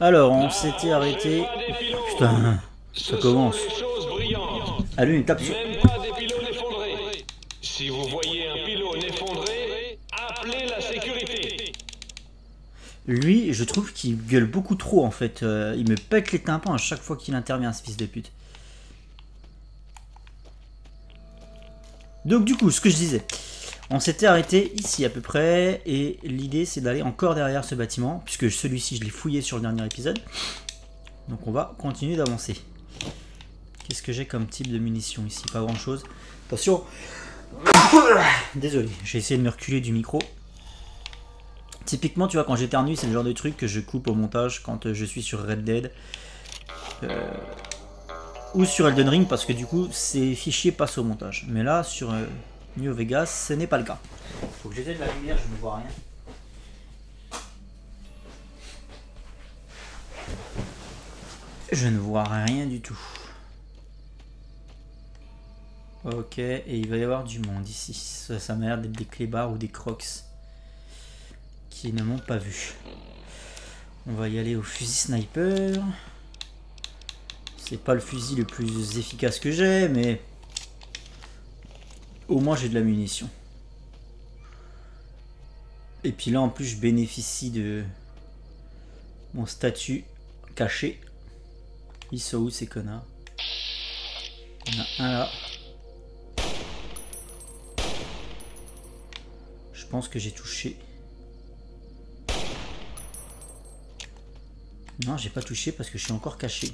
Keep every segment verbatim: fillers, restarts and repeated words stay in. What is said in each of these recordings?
Alors, on s'était arrêté. Putain, ça commence. Ah, lui, il tape sur. Même pas des pylônes effondrés. Si vous voyez un pylône effondré, appelez la sécurité. Lui, je trouve qu'il gueule beaucoup trop en fait. Euh, il me pète les tympans à chaque fois qu'il intervient, ce fils de pute. Donc, du coup, ce que je disais. On s'était arrêté ici à peu près. Et l'idée, c'est d'aller encore derrière ce bâtiment. Puisque celui-ci, je l'ai fouillé sur le dernier épisode. Donc, on va continuer d'avancer. Qu'est-ce que j'ai comme type de munitions ici? Pas grand chose. Attention. Désolé, j'ai essayé de me reculer du micro. Typiquement, tu vois, quand j'éternue, c'est le genre de truc que je coupe au montage quand je suis sur Red Dead. Euh, ou sur Elden Ring, parce que du coup, ces fichiers passent au montage. Mais là, sur euh, New Vegas, ce n'est pas le cas. Faut que j'éteigne la lumière, je ne vois rien. Je ne vois rien du tout. Ok, et il va y avoir du monde ici. Ça, ça m'a l'air d'être des clébards ou des crocs qui ne m'ont pas vu. On va y aller au fusil sniper. C'est pas le fusil le plus efficace que j'ai, mais au moins j'ai de la munition. Et puis là en plus je bénéficie de mon statut caché. Ils sont où ces connards? Il y en a un là. Je pense que j'ai touché. Non, j'ai pas touché parce que je suis encore caché.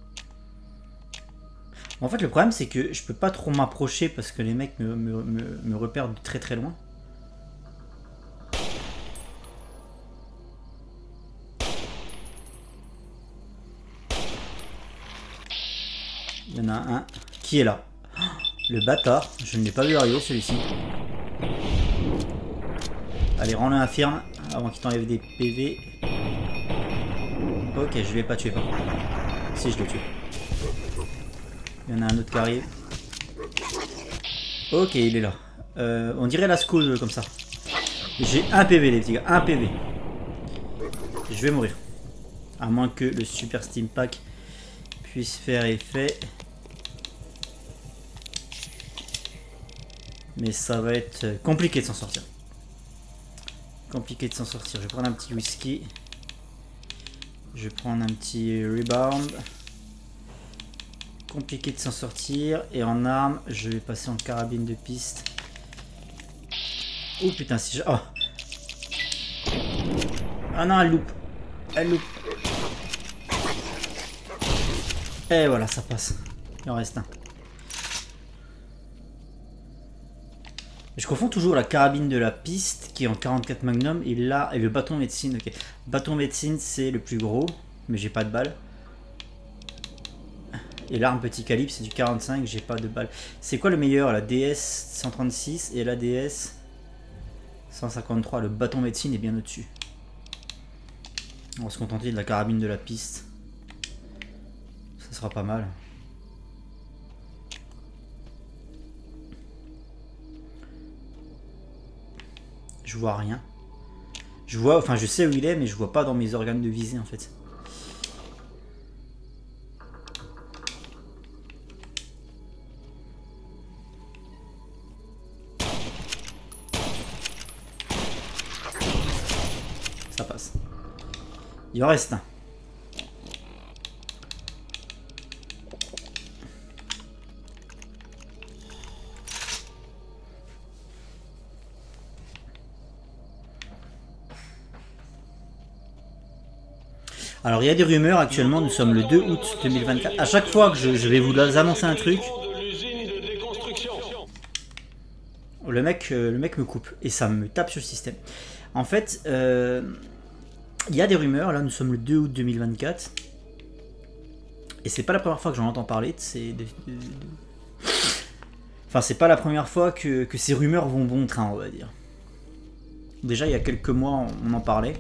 En fait, le problème, c'est que je peux pas trop m'approcher parce que les mecs me, me, me, me repèrent de très très loin. Il y en a un qui est là. Le bâtard, je ne l'ai pas vu arriver celui-ci. Allez, rends-le infirme avant qu'il t'enlève des P V. Ok, je vais pas tuer par contre. Si, je l'ai tué. Il y en a un autre qui arrive. Ok, il est là. Euh, on dirait la Skull comme ça. J'ai un P V les petits gars, un P V. Je vais mourir. À moins que le Super Steam Pack puisse faire effet. Mais ça va être compliqué de s'en sortir. Compliqué de s'en sortir. Je vais prendre un petit whisky. Je vais prendre un petit rebound. Compliqué de s'en sortir. Et en arme, je vais passer en carabine de piste. Oh putain, si je... Oh. Ah non, elle loupe. Elle loupe. Et voilà, ça passe. Il en reste un. Je confonds toujours la carabine de la piste qui est en quarante-quatre Magnum et là et le bâton médecine. Ok, bâton médecine c'est le plus gros, mais j'ai pas de balles. Et l'arme petit calibre c'est du quarante-cinq, j'ai pas de balles. C'est quoi le meilleur? La D S cent trente-six et la D S cent cinquante-trois. Le bâton médecine est bien au-dessus. On va se contenter de la carabine de la piste. Ça sera pas mal. Je vois rien. Je vois, enfin je sais où il est, mais je vois pas dans mes organes de visée en fait. Ça passe. Il en reste un. Alors il y a des rumeurs actuellement, nous sommes le deux août deux mille vingt-quatre. À chaque fois que je, je vais vous annoncer un truc, le mec, euh, le mec me coupe et ça me tape sur le système. En fait, euh, il y a des rumeurs, là nous sommes le deux août deux mille vingt-quatre. Et c'est pas la première fois que j'en entends parler. C'est de, de, de... Enfin c'est pas la première fois que, que ces rumeurs vont bon train, on va dire. Déjà il y a quelques mois on en parlait.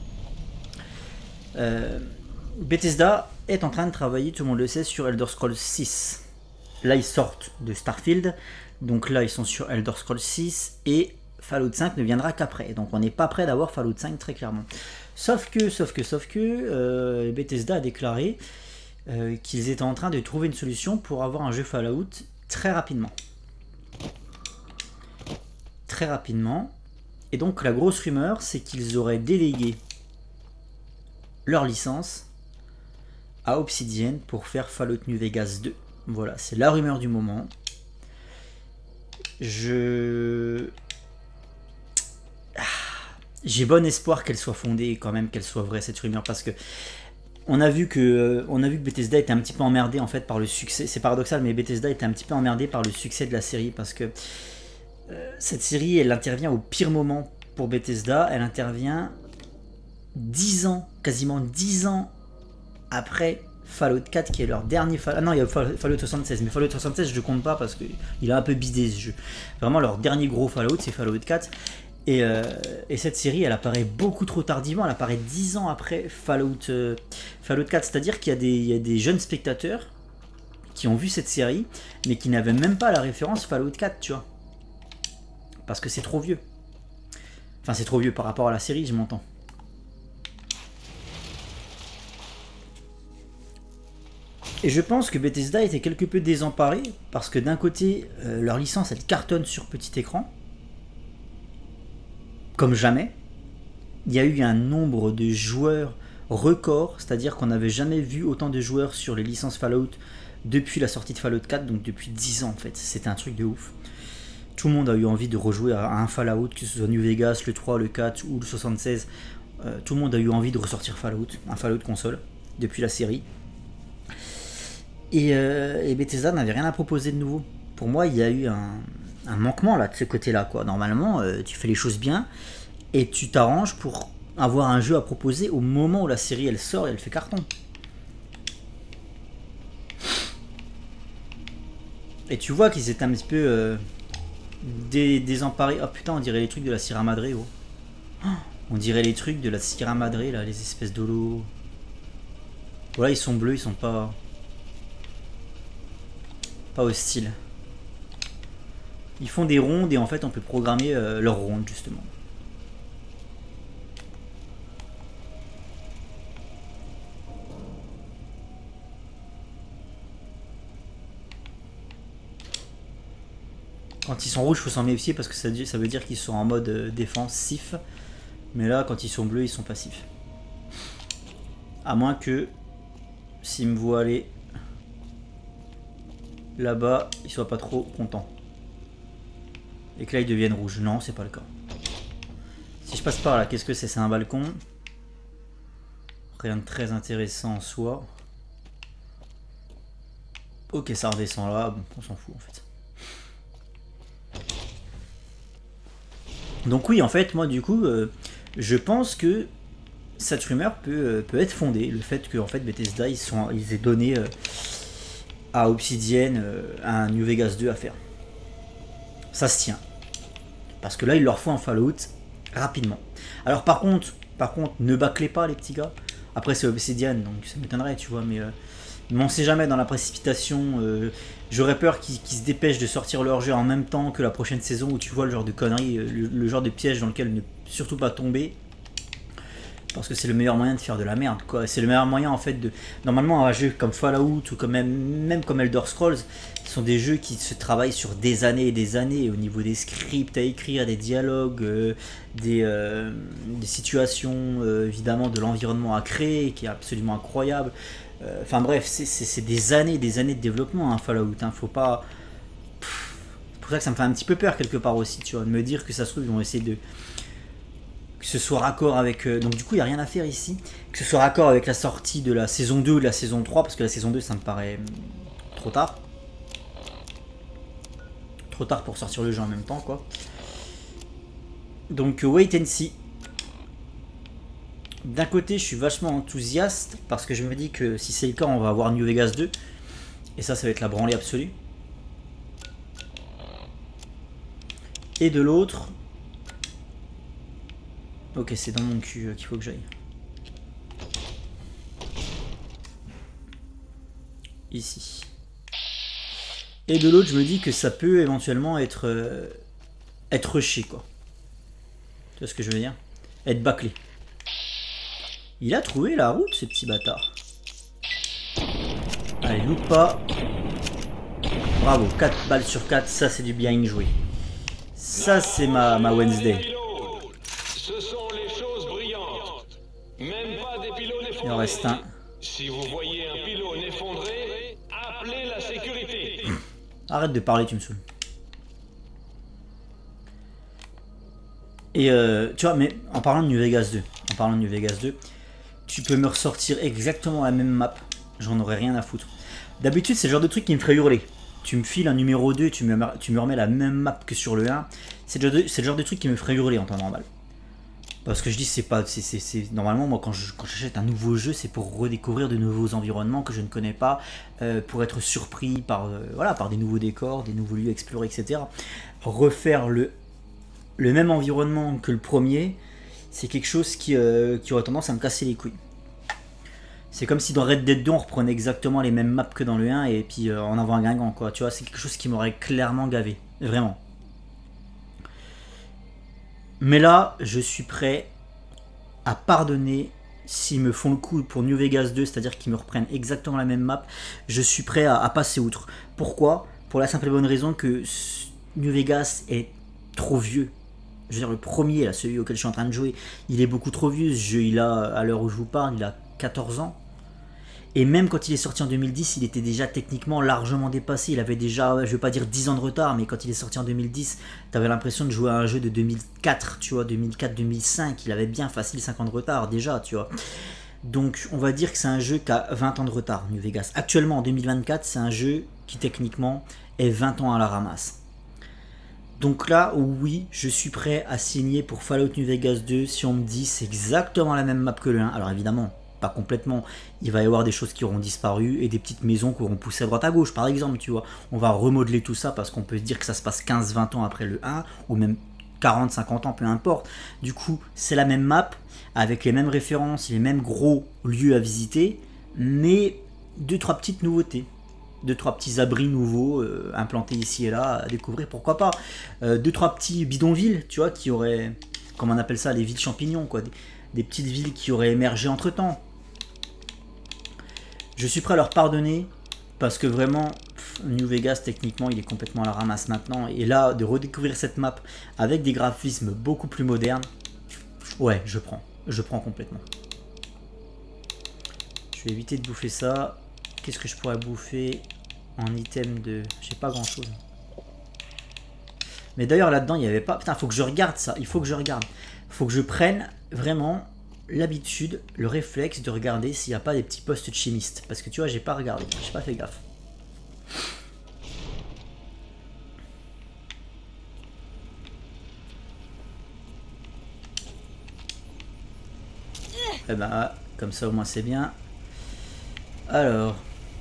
Euh, Bethesda est en train de travailler, tout le monde le sait, sur Elder Scrolls six. Là ils sortent de Starfield, donc là ils sont sur Elder Scrolls six et Fallout cinq ne viendra qu'après. Donc on n'est pas prêt d'avoir Fallout cinq très clairement. Sauf que, sauf que, sauf que, euh, Bethesda a déclaré euh, qu'ils étaient en train de trouver une solution pour avoir un jeu Fallout très rapidement. Très rapidement. Et donc la grosse rumeur, c'est qu'ils auraient délégué leur licence à Obsidian pour faire Fallout New Vegas deux. Voilà, c'est la rumeur du moment. Je... J'ai bon espoir qu'elle soit fondée et quand même qu'elle soit vraie cette rumeur, parce que on a vu que on a vu que Bethesda était un petit peu emmerdé en fait par le succès. C'est paradoxal, mais Bethesda était un petit peu emmerdé par le succès de la série, parce que euh, cette série, elle intervient au pire moment pour Bethesda. Elle intervient dix ans, quasiment dix ans après Fallout quatre, qui est leur dernier Fallout. Ah non, il y a Fallout soixante-seize, mais Fallout soixante-seize je compte pas parce que il a un peu bidé ce jeu. Vraiment leur dernier gros Fallout, c'est Fallout quatre. Et, euh, et cette série, elle apparaît beaucoup trop tardivement, elle apparaît dix ans après Fallout, euh, Fallout quatre, c'est-à-dire qu'il y a, des, il y a des jeunes spectateurs qui ont vu cette série, mais qui n'avaient même pas la référence Fallout quatre, tu vois. Parce que c'est trop vieux. Enfin, c'est trop vieux par rapport à la série, je m'entends. Et je pense que Bethesda était quelque peu désemparé, parce que d'un côté, euh, leur licence, elle cartonne sur petit écran, comme jamais. Il y a eu un nombre de joueurs record, c'est-à-dire qu'on n'avait jamais vu autant de joueurs sur les licences Fallout depuis la sortie de Fallout quatre, donc depuis dix ans en fait. C'était un truc de ouf. Tout le monde a eu envie de rejouer à un Fallout, que ce soit New Vegas, le trois, le quatre ou le soixante-seize. Euh, tout le monde a eu envie de ressortir Fallout, un Fallout console, depuis la série. Et, euh, et Bethesda n'avait rien à proposer de nouveau. Pour moi, il y a eu un... un manquement là de ce côté-là, quoi. Normalement, euh, tu fais les choses bien et tu t'arranges pour avoir un jeu à proposer au moment où la série elle sort et elle fait carton. Et tu vois qu'ils étaient un petit peu euh, dé désemparés. Oh putain, on dirait les trucs de la Sierra Madre, oh. Oh, on dirait les trucs de la Sierra Madre là, les espèces d'holo. Voilà, ils sont bleus, ils sont pas pas hostiles. Ils font des rondes et en fait on peut programmer euh, leurs rondes justement. Quand ils sont rouges, il faut s'en méfier parce que ça, ça veut dire qu'ils sont en mode euh, défensif. Mais là, quand ils sont bleus, ils sont passifs. À moins que, s'ils me voient aller là-bas, ils soient pas trop contents. Et que là, ils deviennent rouges. Non, c'est pas le cas. Si je passe par là, qu'est-ce que c'est? C'est un balcon. Rien de très intéressant en soi. Ok, ça redescend là. Bon, on s'en fout en fait. Donc oui, en fait, moi du coup, euh, je pense que cette rumeur peut, euh, peut être fondée. Le fait que en fait, Bethesda, ils, sont, ils aient donné euh, à Obsidian euh, un New Vegas deux à faire. Ça se tient. Parce que là, il leur faut un Fallout rapidement. Alors par contre, par contre, ne bâclez pas les petits gars. Après c'est Obsidian, donc ça m'étonnerait, tu vois, mais... Euh, Mais on sait jamais dans la précipitation, euh, j'aurais peur qu'ils qu'ils se dépêchent de sortir leur jeu en même temps que la prochaine saison où tu vois le genre de conneries, le, le genre de piège dans lequel ne surtout pas tomber. Parce que c'est le meilleur moyen de faire de la merde, quoi. C'est le meilleur moyen en fait de... Normalement un jeu comme Fallout ou comme même, même comme Elder Scrolls, ce sont des jeux qui se travaillent sur des années et des années au niveau des scripts à écrire, des dialogues, euh, des, euh, des situations, euh, évidemment de l'environnement à créer qui est absolument incroyable. Enfin euh, bref, c'est des années des années de développement, hein, Fallout, hein, faut pas... C'est pour ça que ça me fait un petit peu peur quelque part aussi, tu vois, de me dire que ça se trouve, ils vont essayer de... que ce soit raccord avec... Euh... Donc du coup, il n'y a rien à faire ici. Que ce soit raccord avec la sortie de la saison deux ou de la saison trois, parce que la saison deux, ça me paraît trop tard. Trop tard pour sortir le jeu en même temps, quoi. Donc, wait and see. D'un côté, je suis vachement enthousiaste parce que je me dis que si c'est le cas, on va avoir New Vegas deux. Et ça, ça va être la branlée absolue. Et de l'autre... Ok, c'est dans mon cul qu'il faut que j'aille. Ici. Et de l'autre, je me dis que ça peut éventuellement être... Euh, être rushé, quoi. Tu vois ce que je veux dire? Être bâclé. Il a trouvé la route, ce petit bâtard. Allez, loupe pas. Bravo, quatre balles sur quatre, ça c'est du bien joué. Ça c'est ma, ma Wednesday. Ce sont les choses brillantes. Même pas des pylônes effondrés. Il en reste un. Si vous voyez un pylône effondré, appelez la sécurité. Arrête de parler, tu me saoules. Et euh, tu vois, mais en parlant de New Vegas deux, en parlant de New Vegas deux, tu peux me ressortir exactement la même map. J'en aurais rien à foutre. D'habitude, c'est le genre de truc qui me ferait hurler. Tu me files un numéro deux et tu me, tu me remets la même map que sur le un. C'est le, le genre de truc qui me ferait hurler en temps normal. Parce que je dis, c'est pas. c'est, c'est, c'est, normalement, moi, quand, je, quand j'achète un nouveau jeu, c'est pour redécouvrir de nouveaux environnements que je ne connais pas, euh, pour être surpris par, euh, voilà, par des nouveaux décors, des nouveaux lieux explorés, et cetera. Refaire le, le même environnement que le premier, c'est quelque chose qui, euh, qui aurait tendance à me casser les couilles. C'est comme si dans Red Dead deux, on reprenait exactement les mêmes maps que dans le un et puis euh, en avant un guingamp, quoi. Tu vois, c'est quelque chose qui m'aurait clairement gavé. Vraiment. Mais là, je suis prêt à pardonner s'ils me font le coup pour New Vegas deux, c'est-à-dire qu'ils me reprennent exactement la même map. Je suis prêt à, à passer outre. Pourquoi? Pour la simple et bonne raison que New Vegas est trop vieux. Je veux dire, le premier, là, celui auquel je suis en train de jouer, il est beaucoup trop vieux. Ce jeu, il a, à l'heure où je vous parle, il a quatorze ans. Et même quand il est sorti en deux mille dix, il était déjà techniquement largement dépassé. Il avait déjà, je ne veux pas dire dix ans de retard, mais quand il est sorti en deux mille dix, tu avais l'impression de jouer à un jeu de deux mille quatre, tu vois, deux mille quatre deux mille cinq. Il avait bien facile cinq ans de retard déjà, tu vois. Donc on va dire que c'est un jeu qui a vingt ans de retard, New Vegas. Actuellement, en deux mille vingt-quatre, c'est un jeu qui techniquement est vingt ans à la ramasse. Donc là, oui, je suis prêt à signer pour Fallout New Vegas deux si on me dit c'est exactement la même map que le un. Alors évidemment, pas complètement, il va y avoir des choses qui auront disparu et des petites maisons qui auront poussé à droite à gauche, par exemple, tu vois. On va remodeler tout ça parce qu'on peut se dire que ça se passe quinze vingt ans après le un, ou même quarante cinquante ans, peu importe. Du coup, c'est la même map, avec les mêmes références, les mêmes gros lieux à visiter, mais deux, trois petites nouveautés. Deux, trois petits abris nouveaux euh, implantés ici et là à découvrir, pourquoi pas. Euh, deux, trois petits bidonvilles, tu vois, qui auraient, comment on appelle ça, les villes champignons, quoi. Des, des petites villes qui auraient émergé entre temps. Je suis prêt à leur pardonner parce que vraiment, pff, New Vegas, techniquement, il est complètement à la ramasse maintenant. Et là, de redécouvrir cette map avec des graphismes beaucoup plus modernes, ouais, je prends. Je prends complètement. Je vais éviter de bouffer ça. Qu'est-ce que je pourrais bouffer en item de... J'ai pas grand-chose. Mais d'ailleurs, là-dedans, il n'y avait pas... Putain, il faut que je regarde ça. Il faut que je regarde. Il faut que je prenne vraiment... l'habitude, le réflexe de regarder s'il n'y a pas des petits postes de chimistes. Parce que tu vois, j'ai pas regardé, j'ai pas fait gaffe. Et ben, comme ça au moins c'est bien. Alors,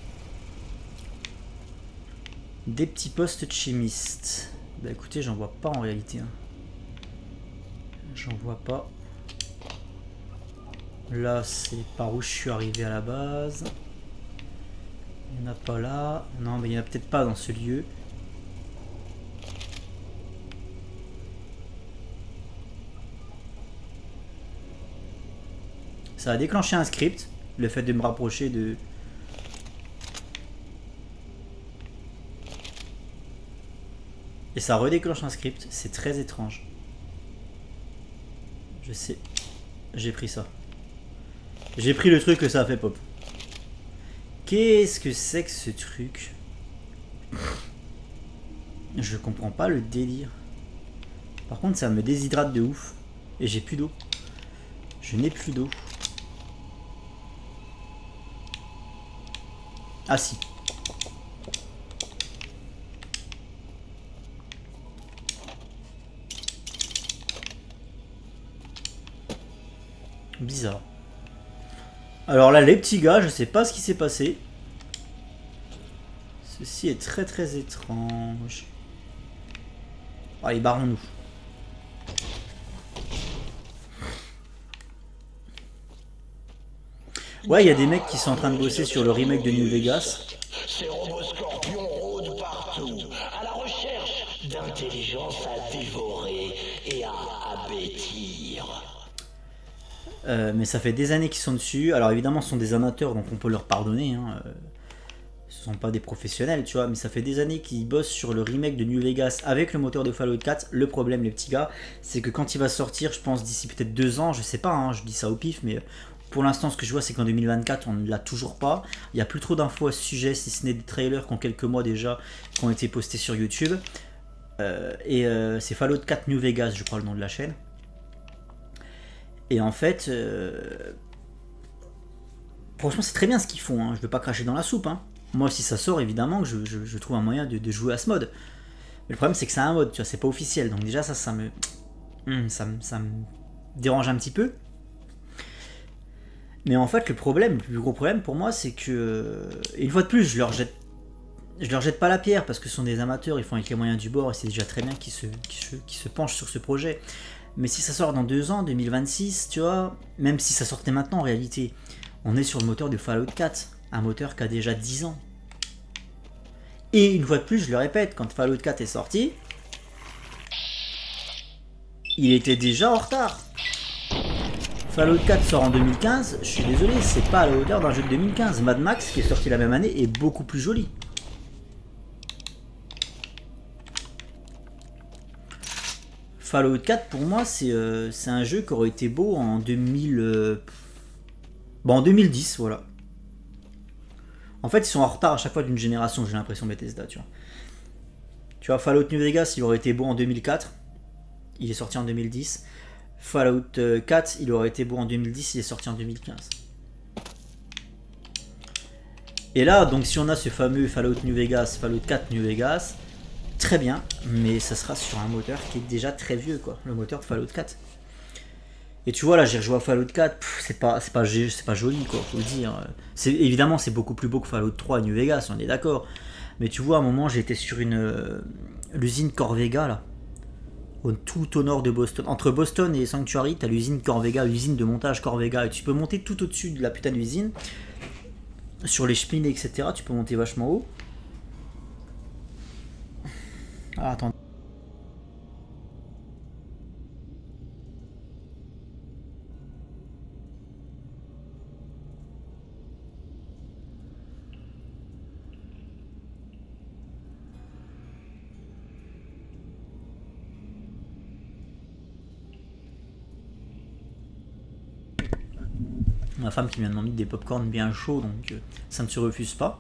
des petits postes de chimistes. Bah écoutez, j'en vois pas en réalité. Hein. J'en vois pas. Là, c'est par où je suis arrivé à la base. Il n'y en a pas là. Non, mais il n'y en a peut-être pas dans ce lieu. Ça a déclenché un script. Le fait de me rapprocher de... Et ça redéclenche un script. C'est très étrange. Je sais. J'ai pris ça. J'ai pris le truc que ça a fait pop. Qu'est-ce que c'est que ce truc? Je comprends pas le délire. Par contre, ça me déshydrate de ouf. Et j'ai plus d'eau. Je n'ai plus d'eau. Ah si. Bizarre. Alors là, les petits gars, je sais pas ce qui s'est passé. Ceci est très très étrange. Allez, barrons-nous. Ouais, il y a des mecs qui sont en train de bosser sur le remake de New Vegas. Ces robots scorpions rôdent partout, à la recherche d'intelligence à dévorer et à abêtir. Euh, mais ça fait des années qu'ils sont dessus. Alors évidemment, ce sont des amateurs, donc on peut leur pardonner. Hein. Euh, ce sont pas des professionnels, tu vois. Mais ça fait des années qu'ils bossent sur le remake de New Vegas avec le moteur de Fallout quatre. Le problème, les petits gars, c'est que quand il va sortir, je pense d'ici peut-être deux ans, je sais pas, hein, je dis ça au pif, mais pour l'instant, ce que je vois, c'est qu'en deux mille vingt-quatre, on ne l'a toujours pas. Il n'y a plus trop d'infos à ce sujet, si ce n'est des trailers qui ont quelques mois déjà, qui ont été postés sur YouTube. Euh, et euh, c'est Fallout quatre New Vegas, je crois le nom de la chaîne. Et en fait, euh, franchement, c'est très bien ce qu'ils font. Hein. Je ne veux pas cracher dans la soupe. Hein. Moi, si ça sort, évidemment, que je, je, je trouve un moyen de, de jouer à ce mode. Mais le problème, c'est que c'est un mode, tu vois, c'est pas officiel. Donc déjà, ça, ça me, ça me, ça me dérange un petit peu. Mais en fait, le problème, le plus gros problème pour moi, c'est que, et une fois de plus, je leur jette, je leur jette pas la pierre parce que ce sont des amateurs, ils font avec les moyens du bord et c'est déjà très bien qu'ils se, qu'ils se, qu'ils se penchent sur ce projet. Mais si ça sort dans deux ans, deux mille vingt-six, tu vois, même si ça sortait maintenant en réalité, on est sur le moteur de Fallout quatre, un moteur qui a déjà dix ans. Et une fois de plus, je le répète, quand Fallout quatre est sorti, il était déjà en retard. Fallout quatre sort en deux mille quinze, je suis désolé, c'est pas à la hauteur d'un jeu de deux mille quinze. Mad Max, qui est sorti la même année, est beaucoup plus joli. Fallout quatre, pour moi, c'est euh, c'est un jeu qui aurait été beau en deux mille... Euh, bon, en deux mille dix, voilà. En fait, ils sont en retard à chaque fois d'une génération, j'ai l'impression, Bethesda, tu vois. Tu vois, Fallout New Vegas, il aurait été beau en deux mille quatre. Il est sorti en deux mille dix. Fallout quatre, il aurait été beau en deux mille dix, il est sorti en deux mille quinze. Et là, donc si on a ce fameux Fallout New Vegas, Fallout quatre New Vegas, très bien, mais ça sera sur un moteur qui est déjà très vieux, quoi, le moteur de Fallout quatre. Et tu vois, là, j'ai rejoué à Fallout quatre, c'est pas, c'est pas, c'est pas joli, quoi, faut le dire. C'est, évidemment, c'est beaucoup plus beau que Fallout trois New Vegas, on est d'accord. Mais tu vois, à un moment, j'étais sur une euh, l'usine Corvega, là. Tout au nord de Boston, entre Boston et Sanctuary, t'as l'usine Corvega, l'usine de montage Corvega, et tu peux monter tout au-dessus de la putain d'usine, sur les cheminées, et cetera. Tu peux monter vachement haut. Ah, attends. Ma femme qui vient de m'emmener des popcorn bien chauds, donc euh, ça ne se refuse pas.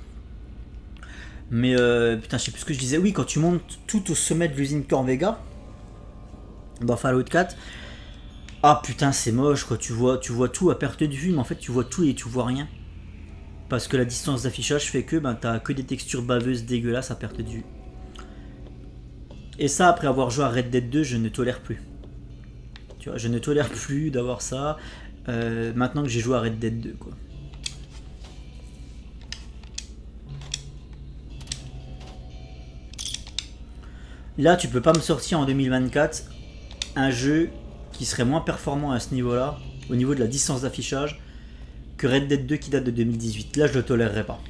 Mais euh, putain, je sais plus ce que je disais. Oui, quand tu montes tout au sommet de l'usine Corvega dans Fallout quatre, ah putain, c'est moche quoi. Tu vois, tu vois tout à perte de vue, mais en fait, tu vois tout et tu vois rien. Parce que la distance d'affichage fait que ben, t'as que des textures baveuses dégueulasses à perte de vue. Et ça, après avoir joué à Red Dead deux, je ne tolère plus. Tu vois, je ne tolère plus d'avoir ça. Euh, maintenant que j'ai joué à Red Dead deux, quoi. Là, tu peux pas me sortir en deux mille vingt-quatre un jeu qui serait moins performant à ce niveau-là, au niveau de la distance d'affichage, que Red Dead deux qui date de deux mille dix-huit. Là, je le tolérerai pas.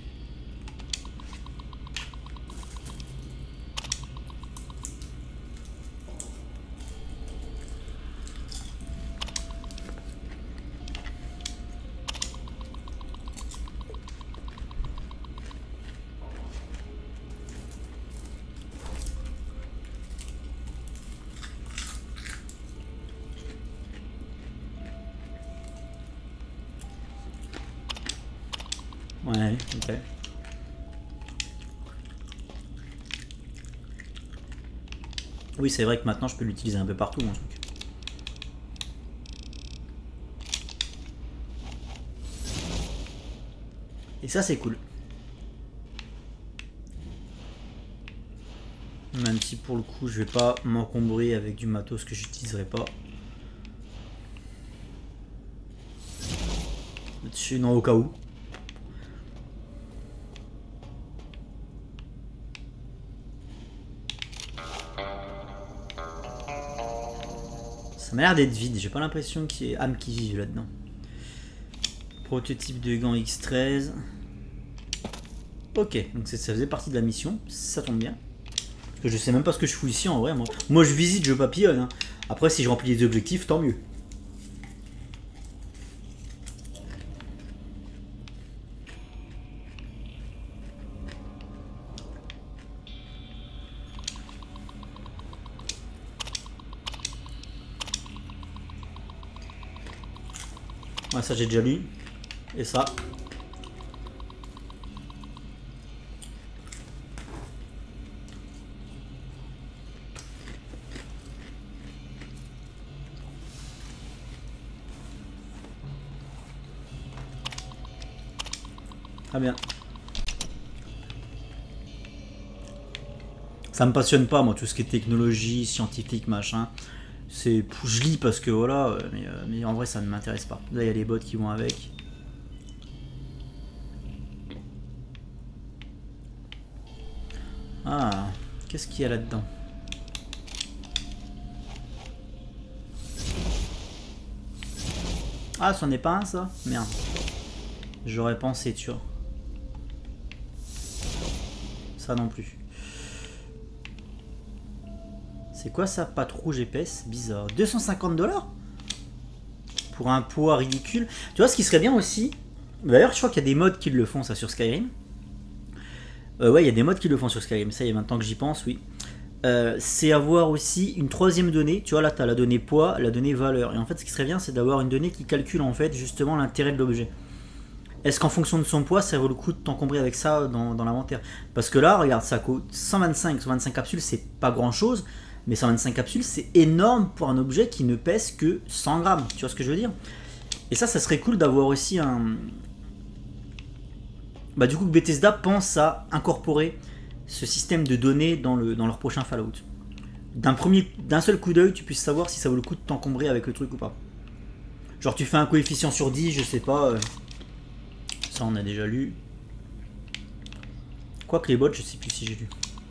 Ouais, ok. Oui, c'est vrai que maintenant je peux l'utiliser un peu partout, mon truc. Et ça, c'est cool. Même si pour le coup, je vais pas m'encombrer avec du matos que j'utiliserai pas. Dessus, non, au cas où. Ça m'a l'air d'être vide, j'ai pas l'impression qu'il y ait âme qui vive là-dedans. Prototype de gants X treize. Ok, donc ça faisait partie de la mission, ça tombe bien. Parce que je sais même pas ce que je fous ici en vrai, moi. Moi je visite, je papillonne. Hein. Après si je remplis les objectifs, tant mieux. Ouais, ça j'ai déjà lu. Et ça. Très bien. Ça me passionne pas, moi, tout ce qui est technologie, scientifique, machin. C'est, je lis parce que voilà, mais, mais en vrai, ça ne m'intéresse pas. Là, il y a les bots qui vont avec. Ah, qu'est-ce qu'il y a là-dedans? Ah, c'en est pas un, ça? Merde. J'aurais pensé, tu vois. Ça non plus. C'est quoi ça? Pâte rouge épaisse? Bizarre. deux cent cinquante dollars? Pour un poids ridicule. Tu vois, ce qui serait bien aussi... D'ailleurs, je crois qu'il y a des mods qui le font, ça, sur Skyrim. Euh, ouais, il y a des mods qui le font sur Skyrim. Ça, il y a maintenant que j'y pense, oui. Euh, c'est avoir aussi une troisième donnée. Tu vois, là, tu as la donnée poids, la donnée valeur. Et en fait, ce qui serait bien, c'est d'avoir une donnée qui calcule, en fait, justement, l'intérêt de l'objet. Est-ce qu'en fonction de son poids, ça vaut le coup de t'encombrer avec ça dans, dans l'inventaire? Parce que là, regarde, ça coûte cent vingt-cinq. cent vingt-cinq capsules, c'est pas grand-chose. Mais cent vingt-cinq capsules, c'est énorme pour un objet qui ne pèse que cent grammes. Tu vois ce que je veux dire? Et ça, ça serait cool d'avoir aussi un... Bah du coup, que Bethesda pense à incorporer ce système de données dans, le, dans leur prochain Fallout. D'un premier, d'un seul coup d'œil, tu puisses savoir si ça vaut le coup de t'encombrer avec le truc ou pas. Genre tu fais un coefficient sur dix, je sais pas. Euh... Ça, on a déjà lu. Quoique les bots, je sais plus si j'ai lu.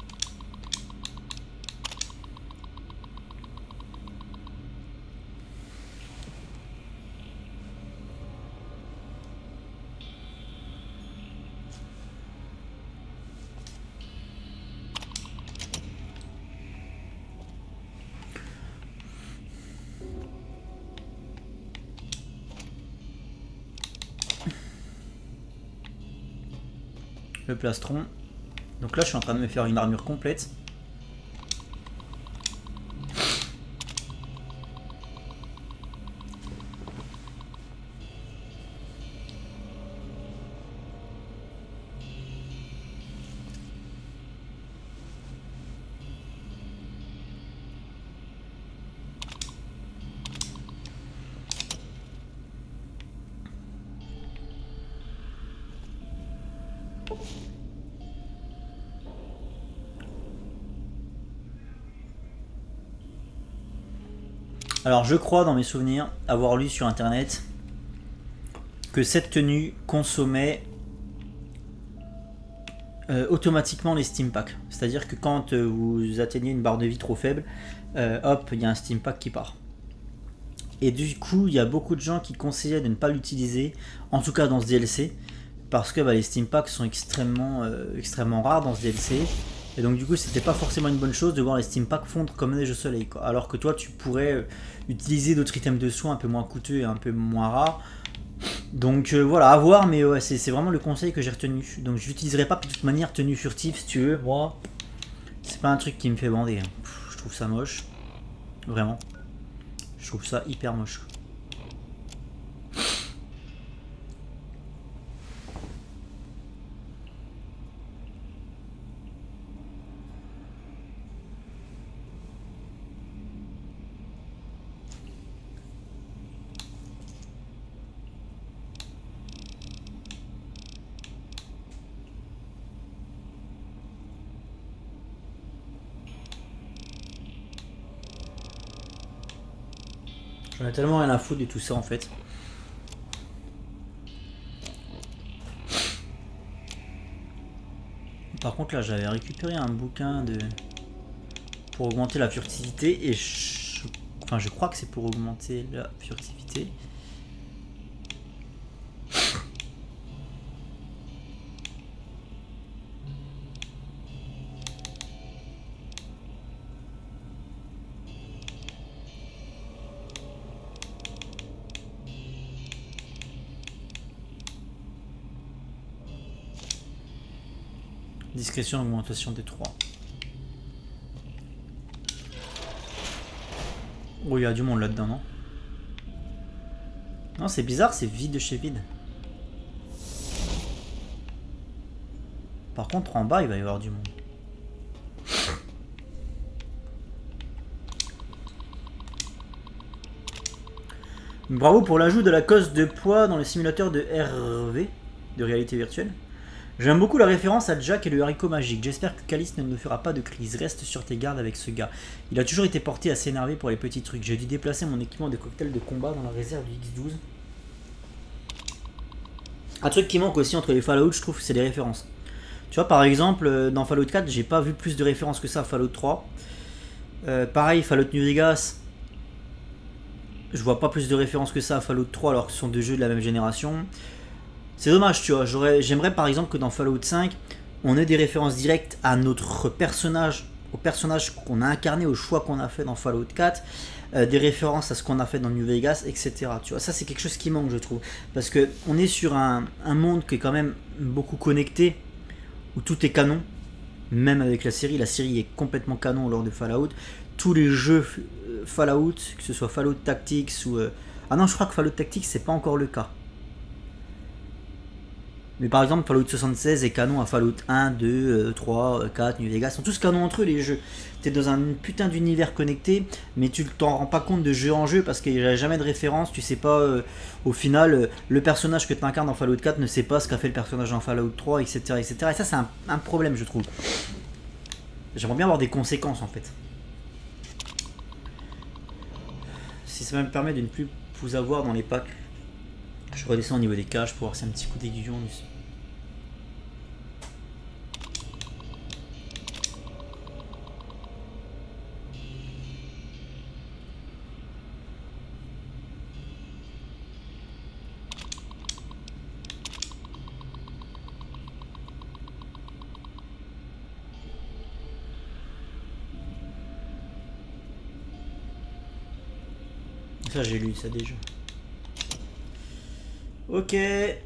Le plastron. Donc là, je suis en train de me faire une armure complète. Alors je crois dans mes souvenirs avoir lu sur internet que cette tenue consommait euh, automatiquement les steam packs. C'est-à-dire que quand euh, vous atteignez une barre de vie trop faible, euh, hop, il y a un steam pack qui part. Et du coup, il y a beaucoup de gens qui conseillaient de ne pas l'utiliser, en tout cas dans ce D L C, parce que bah, les steam packs sont extrêmement, euh, extrêmement rares dans ce D L C. Et donc du coup, c'était pas forcément une bonne chose de voir les steam packs fondre comme neige au soleil, quoi. Alors que toi, tu pourrais euh, utiliser d'autres items de soins un peu moins coûteux et un peu moins rares. Donc euh, voilà, à voir, mais ouais, c'est vraiment le conseil que j'ai retenu. Donc je l'utiliserai pas de toute manière tenue furtive, si tu veux. Moi, c'est pas un truc qui me fait bander. Hein. Pff, je trouve ça moche. Vraiment. Je trouve ça hyper moche. J'en ai tellement rien à foutre de tout ça en fait. Par contre là j'avais récupéré un bouquin de pour augmenter la furtivité et je... enfin je crois que c'est pour augmenter la furtivité. Discrétion, augmentation des trois. Oh, il y a du monde là-dedans, non? Non, c'est bizarre, c'est vide de chez vide. Par contre, en bas, il va y avoir du monde. Bravo pour l'ajout de la cosse de poids dans le simulateur de R V, de réalité virtuelle. J'aime beaucoup la référence à Jack et le haricot magique. J'espère que Calice ne nous fera pas de crise. Reste sur tes gardes avec ce gars. Il a toujours été porté à s'énerver pour les petits trucs. J'ai dû déplacer mon équipement de cocktail de combat dans la réserve du X douze. Un truc qui manque aussi entre les Fallout, je trouve, c'est les références. Tu vois, par exemple, dans Fallout quatre, j'ai pas vu plus de références que ça à Fallout trois. Euh, pareil, Fallout New Vegas, je vois pas plus de références que ça à Fallout trois alors que ce sont deux jeux de la même génération. C'est dommage, tu vois. J'aimerais par exemple que dans Fallout cinq, on ait des références directes à notre personnage, au personnage qu'on a incarné, au choix qu'on a fait dans Fallout quatre, euh, des références à ce qu'on a fait dans New Vegas, et cetera. Tu vois, ça c'est quelque chose qui manque, je trouve. Parce que on est sur un, un monde qui est quand même beaucoup connecté, où tout est canon. Même avec la série, la série est complètement canon lors de Fallout. Tous les jeux Fallout, que ce soit Fallout Tactics ou... Euh... Ah non, je crois que Fallout Tactics, c'est pas encore le cas. Mais par exemple, Fallout soixante-seize est canon à Fallout un, deux, trois, quatre, New Vegas. Ils sont tous canons entre eux, les jeux. T'es dans un putain d'univers connecté, mais tu t'en rends pas compte de jeu en jeu parce qu'il n'y a jamais de référence. Tu sais pas, euh, au final, euh, le personnage que tu incarnes dans Fallout quatre ne sait pas ce qu'a fait le personnage dans Fallout trois, et cetera et cetera. Et ça, c'est un, un problème, je trouve. J'aimerais bien avoir des conséquences, en fait. Si ça me permet de ne plus vous avoir dans les packs. Je redescends au niveau des cages pour voir si un petit coup d'aiguillon ici. Ça j'ai lu ça déjà. Ok.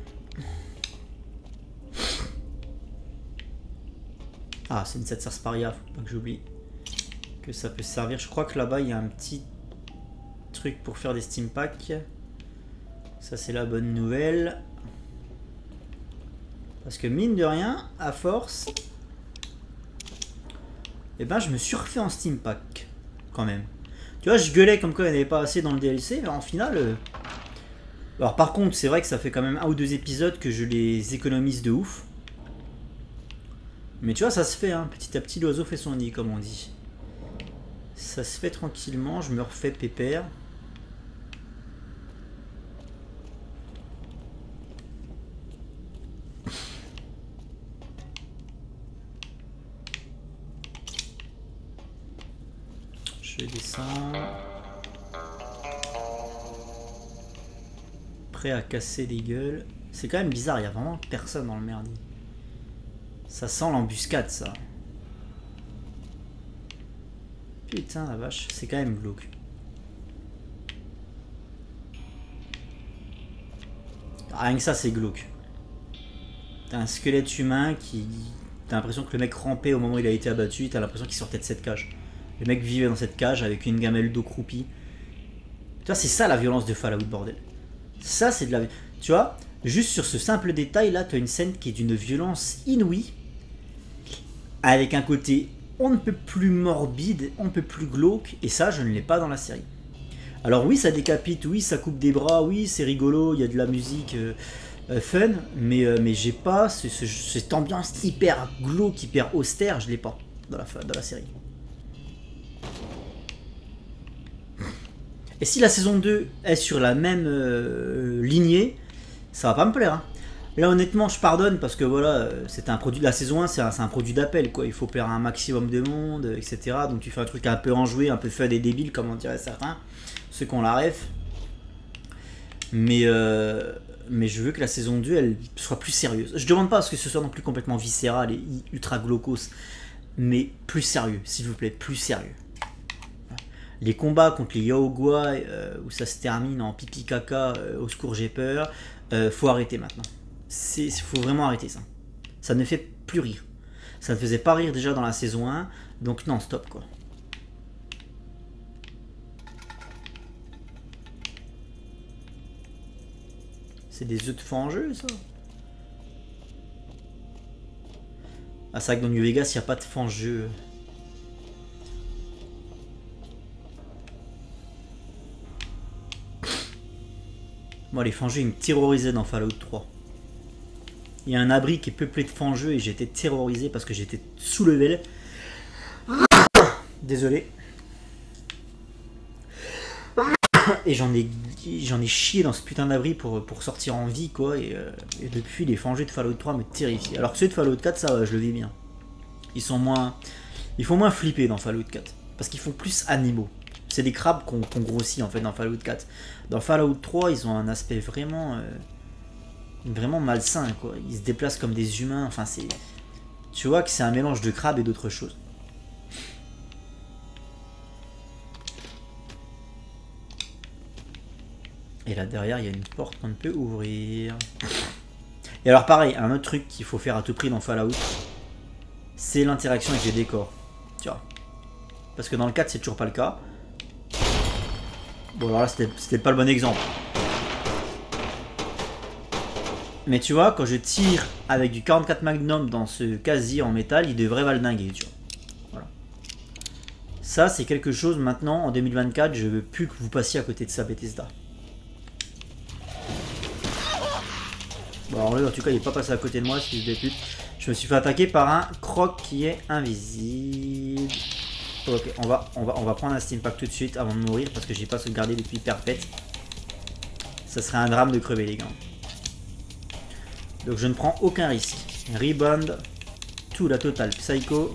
Ah, c'est une sept Sarsaparia, faut pas que j'oublie que ça peut servir. Je crois que là-bas il y a un petit truc pour faire des steam packs. Ça c'est la bonne nouvelle. Parce que mine de rien, à force, eh ben je me suis refait en steam pack quand même. Tu vois, je gueulais comme quoi il n'y avait pas assez dans le D L C, mais en final... Euh... Alors par contre, c'est vrai que ça fait quand même un ou deux épisodes que je les économise de ouf. Mais tu vois, ça se fait, hein. Petit à petit, l'oiseau fait son nid, comme on dit. Ça se fait tranquillement, je me refais pépère. Je vais descendre. Prêt à casser des gueules. C'est quand même bizarre, il y a vraiment personne dans le merdier. Ça sent l'embuscade, ça. Putain, la vache, c'est quand même glauque. Rien que ça, c'est glauque. T'as un squelette humain qui... T'as l'impression que le mec rampait au moment où il a été abattu. T'as l'impression qu'il sortait de cette cage. Le mec vivait dans cette cage avec une gamelle d'eau croupie. Tu vois, c'est ça la violence de Fallout, bordel. Ça, c'est de la... Tu vois, juste sur ce simple détail, là, tu as une scène qui est d'une violence inouïe. Avec un côté on ne peut plus morbide, on ne peut plus glauque. Et ça, je ne l'ai pas dans la série. Alors oui, ça décapite, oui, ça coupe des bras, oui, c'est rigolo, il y a de la musique euh, euh, fun. Mais, euh, mais j'ai pas ce, ce, cette ambiance hyper glauque, hyper austère, je l'ai pas dans la, dans la série. Et si la saison deux est sur la même euh, lignée, ça va pas me plaire. Hein. Là honnêtement je pardonne parce que voilà, c'est un produit. La saison un c'est un, un produit d'appel quoi. Il faut perdre un maximum de monde, et cetera. Donc tu fais un truc un peu enjoué, un peu fun et débile comme on dirait certains, ceux qui ont la ref. Mais, euh, mais je veux que la saison deux elle soit plus sérieuse. Je demande pas à ce que ce soit non plus complètement viscéral et ultra glaucos, mais plus sérieux, s'il vous plaît, plus sérieux. Les combats contre les Yaoguai euh, où ça se termine en pipi caca, euh, au secours j'ai peur, euh, faut arrêter maintenant. Il faut vraiment arrêter ça. Ça ne fait plus rire. Ça ne faisait pas rire déjà dans la saison un, donc non, stop quoi. C'est des œufs de fangeux, ça. Ah, c'est vrai que dans New Vegas, il n'y a pas de fangeux. Moi, les fangeux, ils me terrorisaient dans Fallout trois. Il y a un abri qui est peuplé de fangeux et j'étais terrorisé parce que j'étais sous level. Désolé. Et j'en ai, j'en ai chié dans ce putain d'abri pour, pour sortir en vie, quoi. Et, euh, et depuis, les fangeux de Fallout trois me terrifient. Alors que ceux de Fallout quatre, ça va, je le vis bien. Ils sont moins... Ils font moins flipper dans Fallout quatre. Parce qu'ils font plus animaux. C'est des crabes qu'on qu'on grossit, en fait, dans Fallout quatre. Dans Fallout trois, ils ont un aspect vraiment... Euh, vraiment malsain, quoi. Ils se déplacent comme des humains. Enfin, c'est... Tu vois que c'est un mélange de crabes et d'autres choses. Et là derrière, il y a une porte qu'on ne peut ouvrir. Et alors pareil, un autre truc qu'il faut faire à tout prix dans Fallout, c'est l'interaction avec les décors. Tu vois. Parce que dans le quatre, c'est toujours pas le cas. Bon alors là, c'était pas le bon exemple. Mais tu vois, quand je tire avec du quarante-quatre Magnum dans ce casier en métal, il devrait valdinguer, tu vois. Voilà. Ça, c'est quelque chose maintenant, en deux mille vingt-quatre, je veux plus que vous passiez à côté de ça, Bethesda. Bon, alors lui, en tout cas, il n'est pas passé à côté de moi, si je pute. Je me suis fait attaquer par un croc qui est invisible. Ok, on va, on va, on va prendre un Stimpack tout de suite avant de mourir parce que j'ai pas sauvegardé depuis Perpète. Ça serait un drame de crever, les gars. Donc je ne prends aucun risque. Rebound, tout la totale Psycho,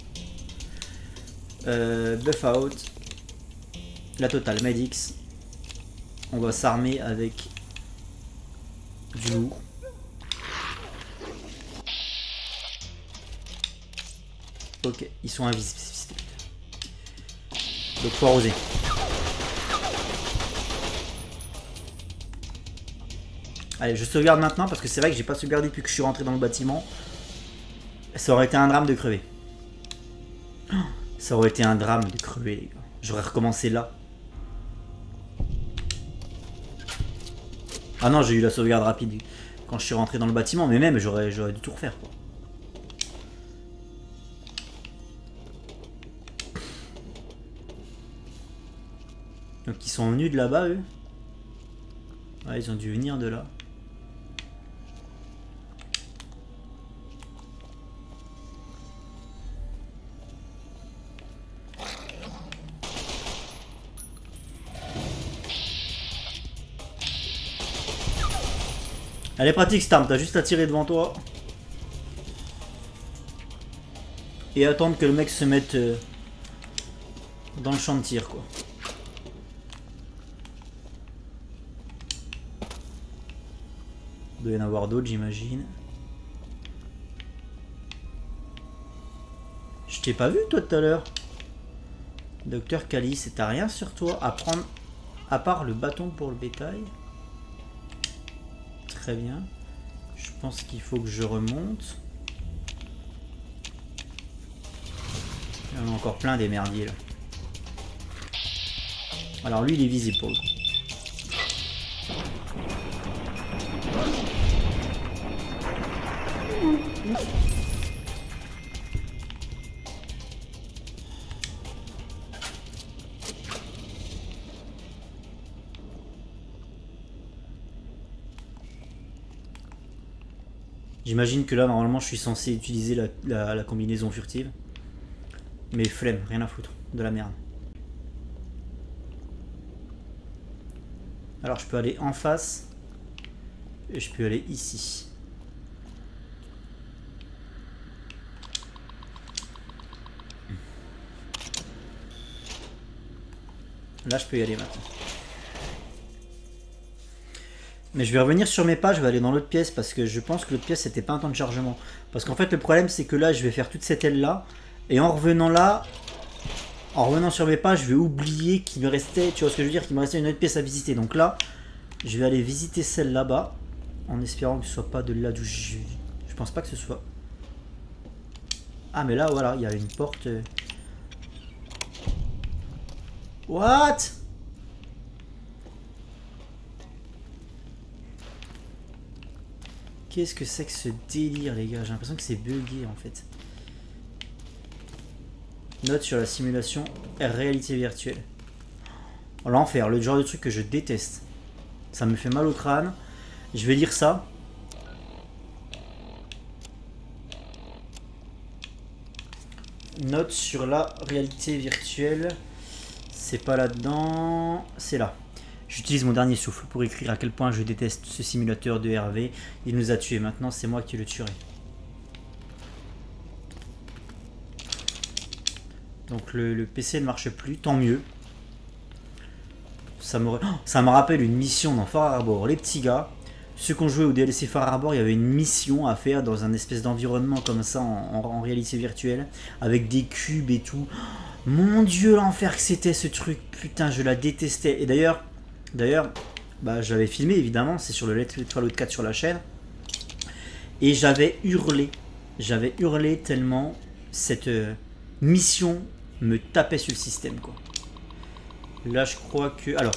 euh, Buff Out, la totale Medix. On va s'armer avec du lourd. Ok, ils sont invisibles. Donc faut arroser. Allez, je sauvegarde maintenant parce que c'est vrai que j'ai pas sauvegardé depuis que je suis rentré dans le bâtiment. Ça aurait été un drame de crever. Ça aurait été un drame de crever, les gars. J'aurais recommencé là. Ah non, j'ai eu la sauvegarde rapide quand je suis rentré dans le bâtiment, mais même j'aurais j'aurais dû tout refaire, quoi. Donc ils sont venus de là-bas, eux. Ouais, ils ont dû venir de là. Elle est pratique cette arme, t'as juste à tirer devant toi. Et attendre que le mec se mette euh, dans le champ de tir, quoi. Il doit y en avoir d'autres, j'imagine. Je t'ai pas vu toi tout à l'heure. Docteur Calice, t'as rien sur toi à prendre à part le bâton pour le bétail? Très bien. Je pense qu'il faut que je remonte. Il y en a encore plein des merdiers là. Alors lui il est visible pour le coup. J'imagine que là normalement je suis censé utiliser la, la, la combinaison furtive. Mais flemme, rien à foutre, de la merde. Alors je peux aller en face et je peux aller ici. Là je peux y aller maintenant. Mais je vais revenir sur mes pas, je vais aller dans l'autre pièce parce que je pense que l'autre pièce c'était pas un temps de chargement. Parce qu'en fait le problème c'est que là je vais faire toute cette aile là. Et en revenant là, en revenant sur mes pas, je vais oublier qu'il me restait, tu vois ce que je veux dire, qu'il me restait une autre pièce à visiter. Donc là, je vais aller visiter celle là-bas, en espérant que ce soit pas de là d'où je... Je pense pas que ce soit... Ah mais là voilà, il y a une porte... What? Qu'est-ce que c'est que ce délire, les gars? J'ai l'impression que c'est bugué en fait. Note sur la simulation réalité virtuelle. Oh, l'enfer, le genre de truc que je déteste. Ça me fait mal au crâne. Je vais lire ça. Note sur la réalité virtuelle. C'est pas là-dedans. C'est là. J'utilise mon dernier souffle pour écrire à quel point je déteste ce simulateur de R V. Il nous a tués. Maintenant, c'est moi qui le tuerai. Donc le, le P C ne marche plus. Tant mieux. Ça me, oh, ça me rappelle une mission dans Far Harbor. Les petits gars, ceux qui ont joué au D L C Far Harbor, il y avait une mission à faire dans un espèce d'environnement comme ça en, en, en réalité virtuelle. Avec des cubes et tout. Mon dieu, l'enfer que c'était ce truc. Putain, je la détestais. Et d'ailleurs... D'ailleurs, bah, j'avais filmé évidemment, c'est sur le Let's Play Fallout quatre sur la chaîne. Et j'avais hurlé, j'avais hurlé tellement cette euh, mission me tapait sur le système, quoi. Là, je crois que... Alors,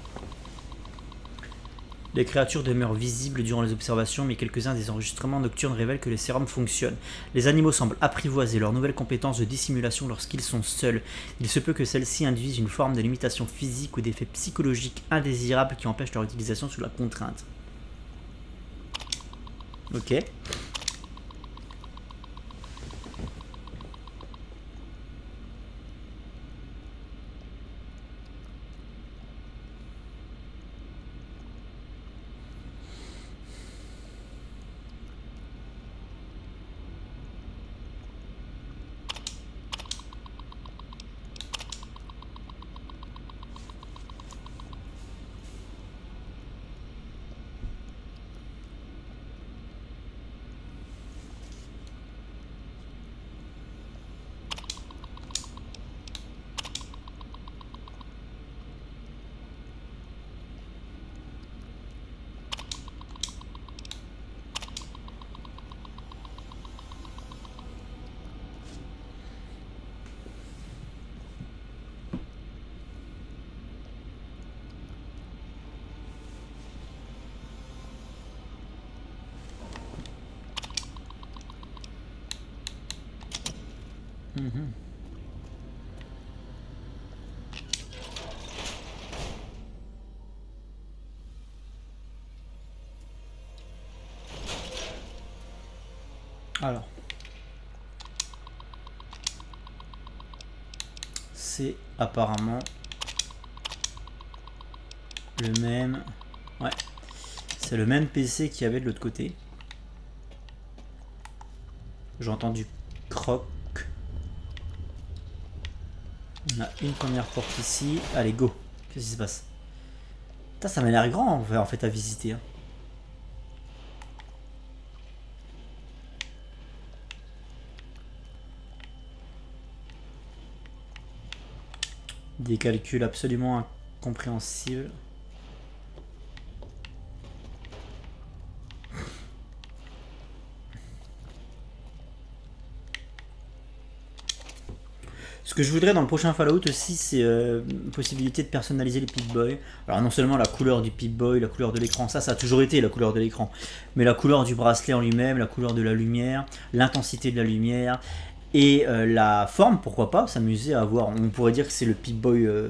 les créatures demeurent visibles durant les observations, mais quelques-uns des enregistrements nocturnes révèlent que les sérums fonctionnent. Les animaux semblent apprivoiser leurs nouvelles compétences de dissimulation lorsqu'ils sont seuls. Il se peut que celles-ci induisent une forme de limitation physique ou d'effets psychologiques indésirables qui empêchent leur utilisation sous la contrainte. Ok. Mmh. Alors, c'est apparemment le même. Ouais, c'est le même P C qu'il y avait de l'autre côté. J'ai entendu croc. On a une première porte ici. Allez, go. Qu'est-ce qui se passe? Putain, ça m'a l'air grand en fait à visiter. Hein. Des calculs absolument incompréhensibles. Ce que je voudrais dans le prochain Fallout aussi, c'est euh, une possibilité de personnaliser les Pip-Boy. Alors non seulement la couleur du Pip-Boy, la couleur de l'écran, ça, ça a toujours été la couleur de l'écran, mais la couleur du bracelet en lui-même, la couleur de la lumière, l'intensité de la lumière, et euh, la forme, pourquoi pas, s'amuser à avoir, on pourrait dire que c'est le Pip-Boy euh,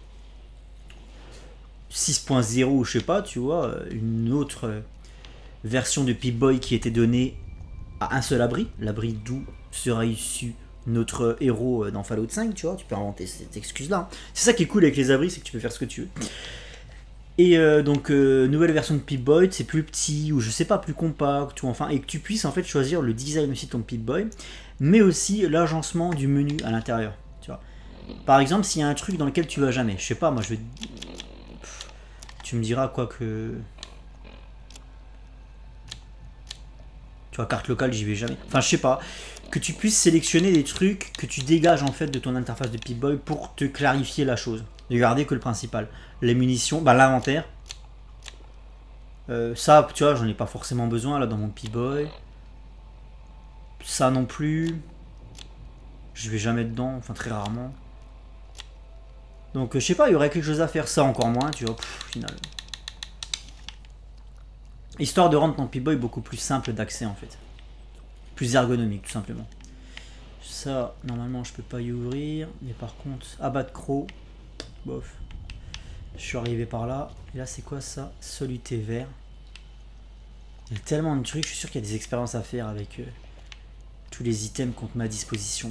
six point zéro, je sais pas, tu vois, une autre euh, version de Pip-Boy qui était donnée à un seul abri, l'abri d'où sera issu notre héros dans Fallout cinq, tu vois, tu peux inventer cette excuse là. C'est ça qui est cool avec les abris, c'est que tu peux faire ce que tu veux. Et euh, donc euh, nouvelle version de Pip-Boy, c'est plus petit ou je sais pas, plus compact ou enfin, et que tu puisses en fait choisir le design aussi de ton Pip-Boy, mais aussi l'agencement du menu à l'intérieur, tu vois. Par exemple, s'il y a un truc dans lequel tu vas jamais, je sais pas, moi je vais, Pff, tu me diras quoi que, tu vois, carte locale, j'y vais jamais. Enfin, je sais pas. Que tu puisses sélectionner des trucs que tu dégages en fait de ton interface de Pip-Boy pour te clarifier la chose. Ne garder que le principal. Les munitions, bah l'inventaire. Euh, ça, tu vois, j'en ai pas forcément besoin là dans mon Pip-Boy. Ça non plus. Je vais jamais dedans, enfin très rarement. Donc je sais pas, il y aurait quelque chose à faire, ça encore moins, tu vois, pff, final. Histoire de rendre Tampy Boy beaucoup plus simple d'accès en fait. Plus ergonomique tout simplement. Ça, normalement je peux pas y ouvrir. Mais par contre, abattre croc. Bof. Je suis arrivé par là. Et là c'est quoi ça? Soluté vert. Il y a tellement de trucs, je suis sûr qu'il y a des expériences à faire avec euh, tous les items contre ma disposition.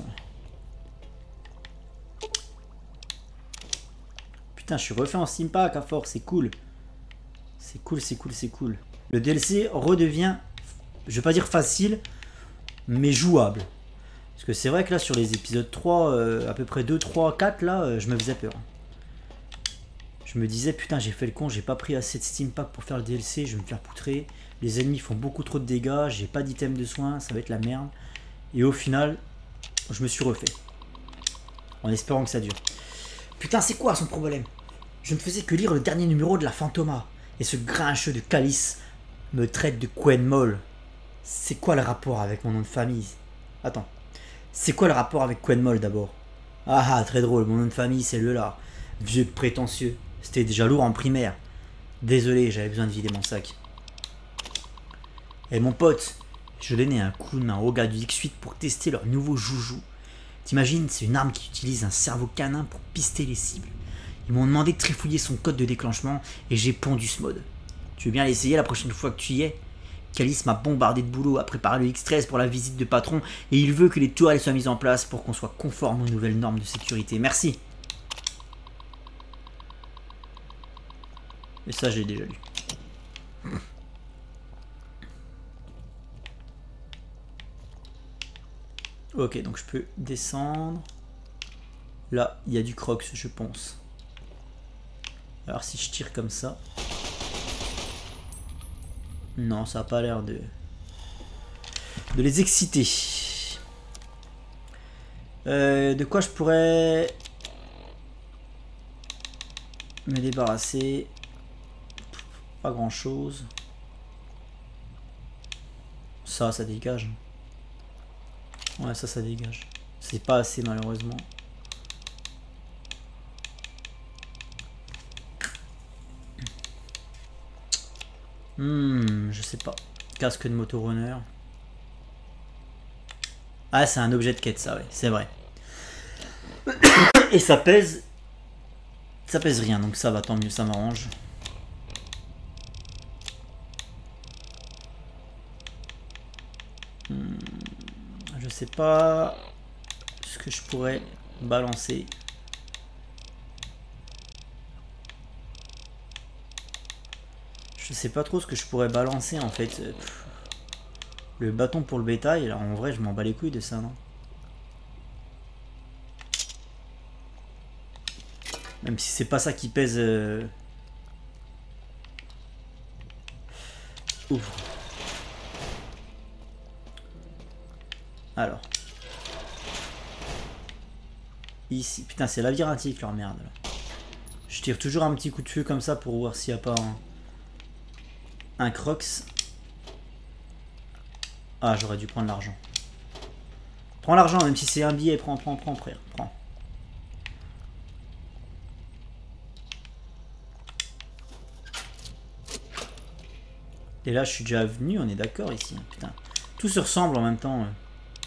Putain, je suis refait en Steampack à force, c'est cool. C'est cool, c'est cool, c'est cool. Le D L C redevient, je vais pas dire facile, mais jouable. Parce que c'est vrai que là, sur les épisodes trois, euh, à peu près deux, trois, quatre, là, euh, je me faisais peur. Je me disais, putain, j'ai fait le con, j'ai pas pris assez de Steampack pour faire le D L C, je vais me faire poutrer. Les ennemis font beaucoup trop de dégâts, j'ai pas d'item de soins, ça va être la merde. Et au final, je me suis refait. En espérant que ça dure. Putain, c'est quoi son problème? Je ne faisais que lire le dernier numéro de la Fantoma. Et ce grincheux de Calice me traite de Quen Moll. C'est quoi le rapport avec mon nom de famille? Attends. C'est quoi le rapport avec Quen Moll d'abord? Ah, très drôle, mon nom de famille c'est le là. Vieux prétentieux. C'était déjà lourd en primaire. Désolé, j'avais besoin de vider mon sac. Et mon pote, je donnais un coup de main au gars du X huit pour tester leur nouveau joujou. T'imagines, c'est une arme qui utilise un cerveau canin pour pister les cibles. Ils m'ont demandé de trifouiller son code de déclenchement et j'ai pondu ce mode. Tu veux bien l'essayer la prochaine fois que tu y es? Calice m'a bombardé de boulot à préparer le X treize pour la visite de patron et il veut que les tourelles soient mises en place pour qu'on soit conforme aux nouvelles normes de sécurité. Merci. Et ça, j'ai déjà lu. Ok, donc je peux descendre. Là, il y a du crocs, je pense. Alors si je tire comme ça... Non, ça n'a pas l'air de... de les exciter. Euh, de quoi je pourrais... me débarrasser? Pas grand chose. Ça, ça dégage. Ouais, ça, ça dégage. C'est pas assez, malheureusement. Hmm, je sais pas. Casque de motorunner. Ah, c'est un objet de quête, ça, ouais, c'est vrai. Et ça pèse... Ça pèse rien, donc ça va, tant mieux, ça m'arrange. Hmm, je sais pas ce que je pourrais balancer. Je sais pas trop ce que je pourrais balancer en fait. Le bâton pour le bétail, là en vrai je m'en bats les couilles de ça, non? Même si c'est pas ça qui pèse. Euh... Ouf. Alors. Ici. Putain, c'est labyrinthique leur merde là. Je tire toujours un petit coup de feu comme ça pour voir s'il n'y a pas un, un crocs. Ah, j'aurais dû prendre l'argent. Prends l'argent, même si c'est un billet. Prends, prends, prends, frère. Prends. Et là, je suis déjà venu, on est d'accord ici. Putain. Tout se ressemble en même temps. Euh.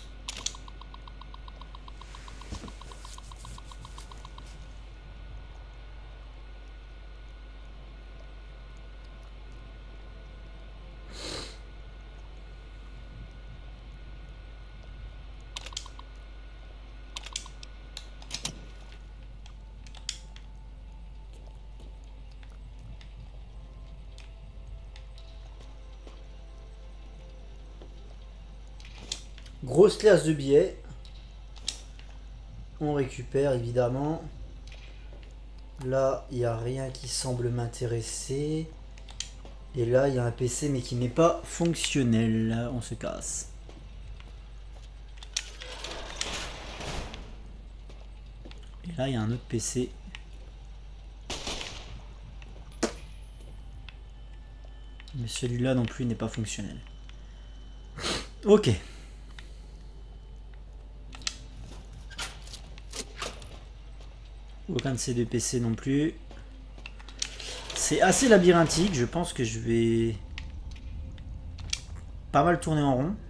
Grosse classe de billets. On récupère évidemment. Là, il n'y a rien qui semble m'intéresser. Et là, il y a un P C mais qui n'est pas fonctionnel. On se casse. Et là, il y a un autre P C. Mais celui-là non plus n'est pas fonctionnel. Ok. Aucun de ces deux P C non plus. C'est assez labyrinthique. Je pense que je vais pas mal tourné en rond.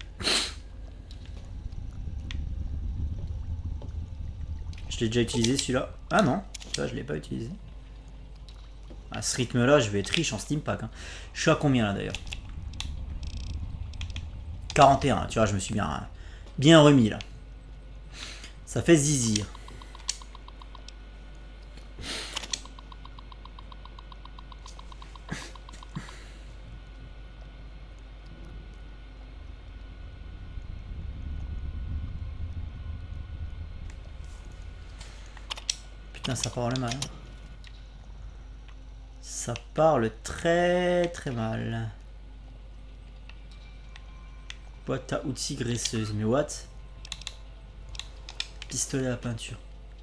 Je l'ai déjà utilisé celui-là. Ah non, ça je l'ai pas utilisé. À ce rythme-là, je vais être riche en Steam Pack. Hein. Je suis à combien là d'ailleurs? quarante et un, tu vois, je me suis bien, bien remis là. Ça fait zizir. Putain, ça parle mal. Ça parle très très mal. Boîte à outils graisseuse. Mais what? Pistolet à peinture.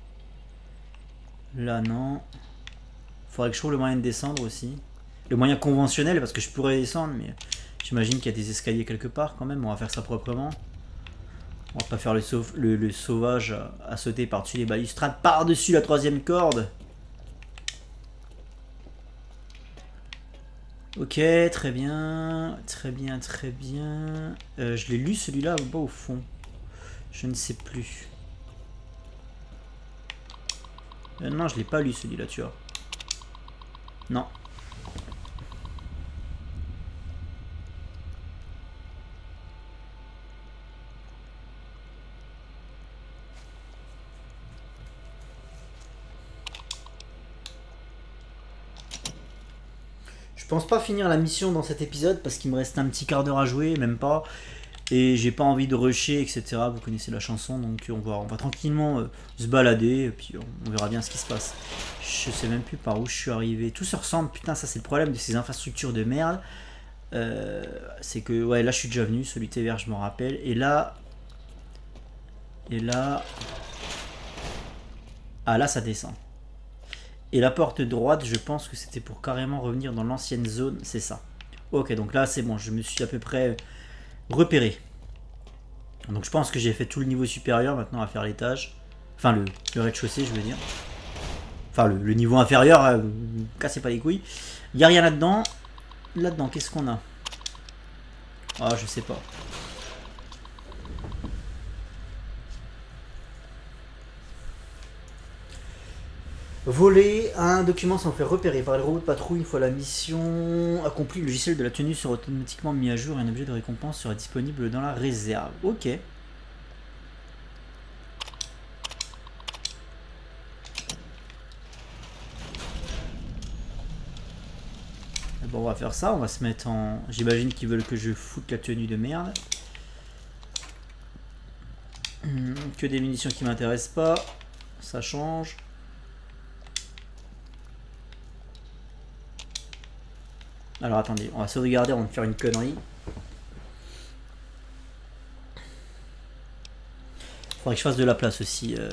Là, non. Faudrait que je trouve le moyen de descendre aussi. Le moyen conventionnel, parce que je pourrais descendre, mais j'imagine qu'il y a des escaliers quelque part quand même. On va faire ça proprement. On va pas faire le, sauv le, le sauvage à, à sauter par-dessus les balustrades, par-dessus la troisième corde. Ok, très bien, très bien, très bien. Euh, je l'ai lu celui-là ou pas au fond? Je ne sais plus. Euh, non, je l'ai pas lu celui-là, tu vois. Non. Je pense pas finir la mission dans cet épisode parce qu'il me reste un petit quart d'heure à jouer, même pas. Et j'ai pas envie de rusher, et cetera. Vous connaissez la chanson, donc on va, on va tranquillement euh, se balader, et puis on, on verra bien ce qui se passe. Je sais même plus par où je suis arrivé. Tout se ressemble, putain, ça c'est le problème de ces infrastructures de merde. Euh, c'est que, ouais, là je suis déjà venu, celui T V R, je m'en rappelle. Et là... Et là... Ah, là ça descend. Et la porte droite, je pense que c'était pour carrément revenir dans l'ancienne zone, c'est ça. Ok, donc là c'est bon, je me suis à peu près repéré. Donc je pense que j'ai fait tout le niveau supérieur, maintenant à faire l'étage. Enfin le, le rez-de-chaussée, je veux dire. Enfin le, le niveau inférieur, euh, cassez pas les couilles. Il n'y a rien là-dedans. Là-dedans, qu'est-ce qu'on a? Ah, je sais pas. Voler un document sans faire repérer par les robots de patrouille une fois la mission accomplie. Le logiciel de la tenue sera automatiquement mis à jour et un objet de récompense sera disponible dans la réserve. Ok. Bon, on va faire ça. On va se mettre en... J'imagine qu'ils veulent que je foute la tenue de merde. Que des munitions qui m'intéressent pas. Ça change. Alors attendez, on va sauvegarder avant de faire une connerie. Faudrait que je fasse de la place aussi euh,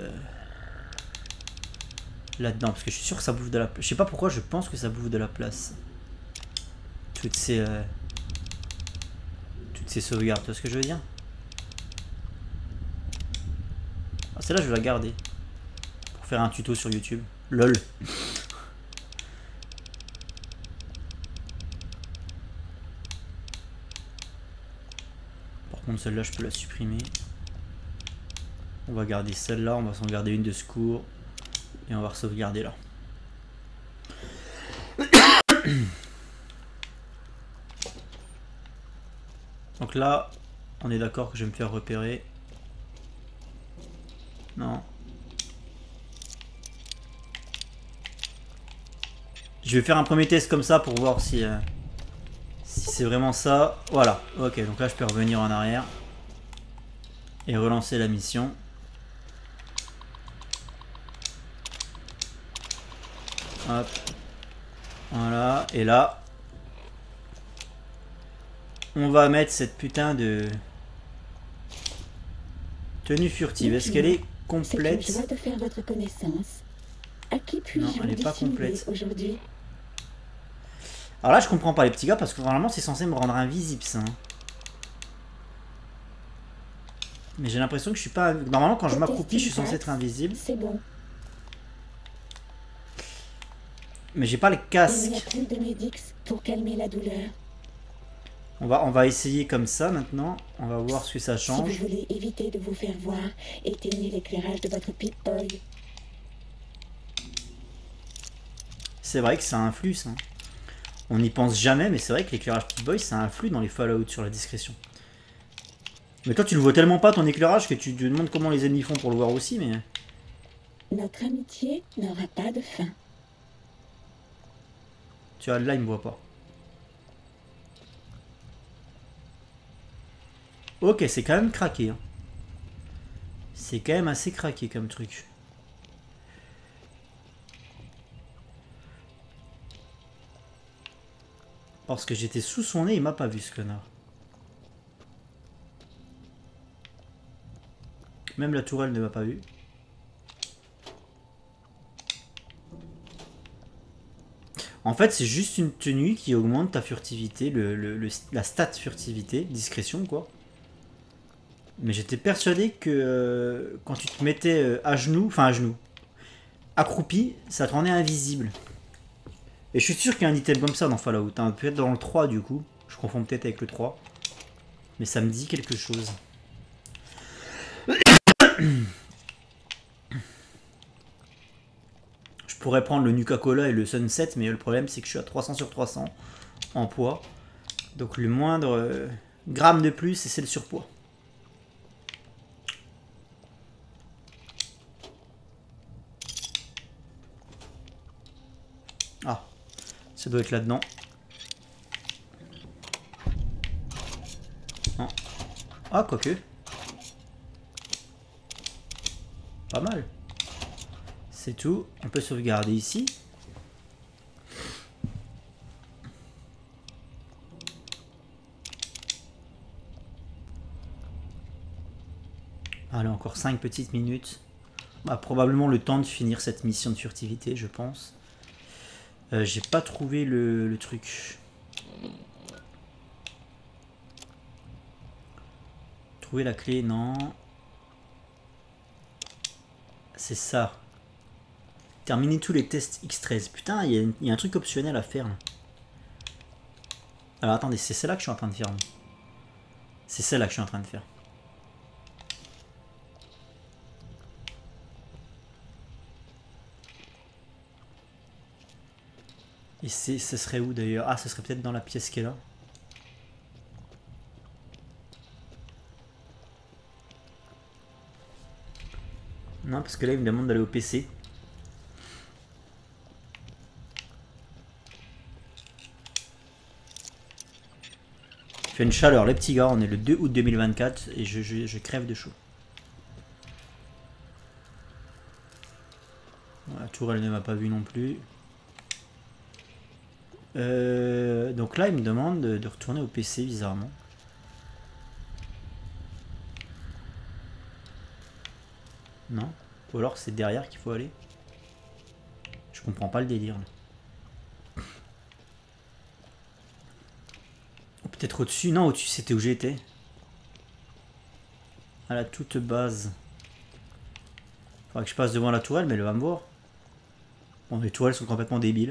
là-dedans, parce que je suis sûr que ça bouffe de la place. Je sais pas pourquoi, je pense que ça bouffe de la place. Toutes ces euh, toutes ces sauvegardes, tu vois ce que je veux dire? Ah, celle-là je vais la garder pour faire un tuto sur YouTube. Lol. Celle-là je peux la supprimer. On va garder celle-là, on va s'en garder une de secours et on va sauvegarder là. Donc là on est d'accord que je vais me faire repérer. Non. Je vais faire un premier test comme ça pour voir si euh, si c'est vraiment ça. Voilà, ok, donc là je peux revenir en arrière et relancer la mission. Hop. Voilà, et là on va mettre cette putain de tenue furtive. Est-ce qu'elle est complète? C'est une joie de faire votre connaissance. À qui puis-je Non, elle n'est pas dissimuler complète aujourd'hui? Alors là je comprends pas les petits gars, parce que normalement c'est censé me rendre invisible ça. Mais j'ai l'impression que je suis pas... Normalement quand je m'accroupis je suis censé être invisible. C'est bon. Mais j'ai pas le casque. Il n'y a plus de Medix pour calmer la douleur. On va, on va essayer comme ça maintenant. On va voir ce que ça Si change. vous voulez éviter de vous faire voir, éteignez l'éclairage de votre Pip-Boy. C'est vrai que ça influe ça. On n'y pense jamais, mais c'est vrai que l'éclairage Pip-Boy, ça influe dans les Fallout sur la discrétion. Mais toi, tu le vois tellement pas ton éclairage que tu te demandes comment les ennemis font pour le voir aussi, mais... Notre amitié n'aura pas de fin. Tu vois, là, il me voit pas. Ok, c'est quand même craqué. Hein. C'est quand même assez craqué comme truc. Parce que j'étais sous son nez, il m'a pas vu ce connard. Même la tourelle ne m'a pas vu. En fait, c'est juste une tenue qui augmente ta furtivité, le, le, le, la stat furtivité, discrétion quoi. Mais j'étais persuadé que euh, quand tu te mettais euh, à genoux, enfin à genoux, accroupi, ça te rendait invisible. Et je suis sûr qu'il y a un item comme ça dans Fallout, hein. Peut-être dans le trois du coup, je confonds peut-être avec le trois. Mais ça me dit quelque chose. Je pourrais prendre le Nuka-Cola et le Sunset, mais le problème c'est que je suis à trois cents sur trois cents en poids. Donc le moindre euh, gramme de plus, et c'est le surpoids. Ah, ça doit être là-dedans. Non. Ah, quoique. Pas mal. C'est tout. On peut sauvegarder ici. Allez, encore cinq petites minutes. Bah, probablement le temps de finir cette mission de furtivité, je pense. Euh, J'ai pas trouvé le, le truc. Trouver la clé, non. C'est ça. Terminer tous les tests X treize. Putain, il y, y a un truc optionnel à faire. Là. Alors attendez, c'est celle-là que je suis en train de faire. C'est celle-là que je suis en train de faire. Et ce serait où d'ailleurs? Ah, ce serait peut-être dans la pièce qui est là. Non, parce que là, il me demande d'aller au P C. Il fait une chaleur, les petits gars. On est le deux août deux mille vingt-quatre et je, je, je crève de chaud. La tourelle ne m'a pas vu non plus. Euh, donc là, il me demande de, de retourner au P C, bizarrement. Non? Ou alors c'est derrière qu'il faut aller? Je comprends pas le délire. Là. Ou peut-être au-dessus? Non, au-dessus c'était où j'étais. À la toute base. Faudrait que je passe devant la tourelle, mais elle va me voir. Bon, les tourelles sont complètement débiles.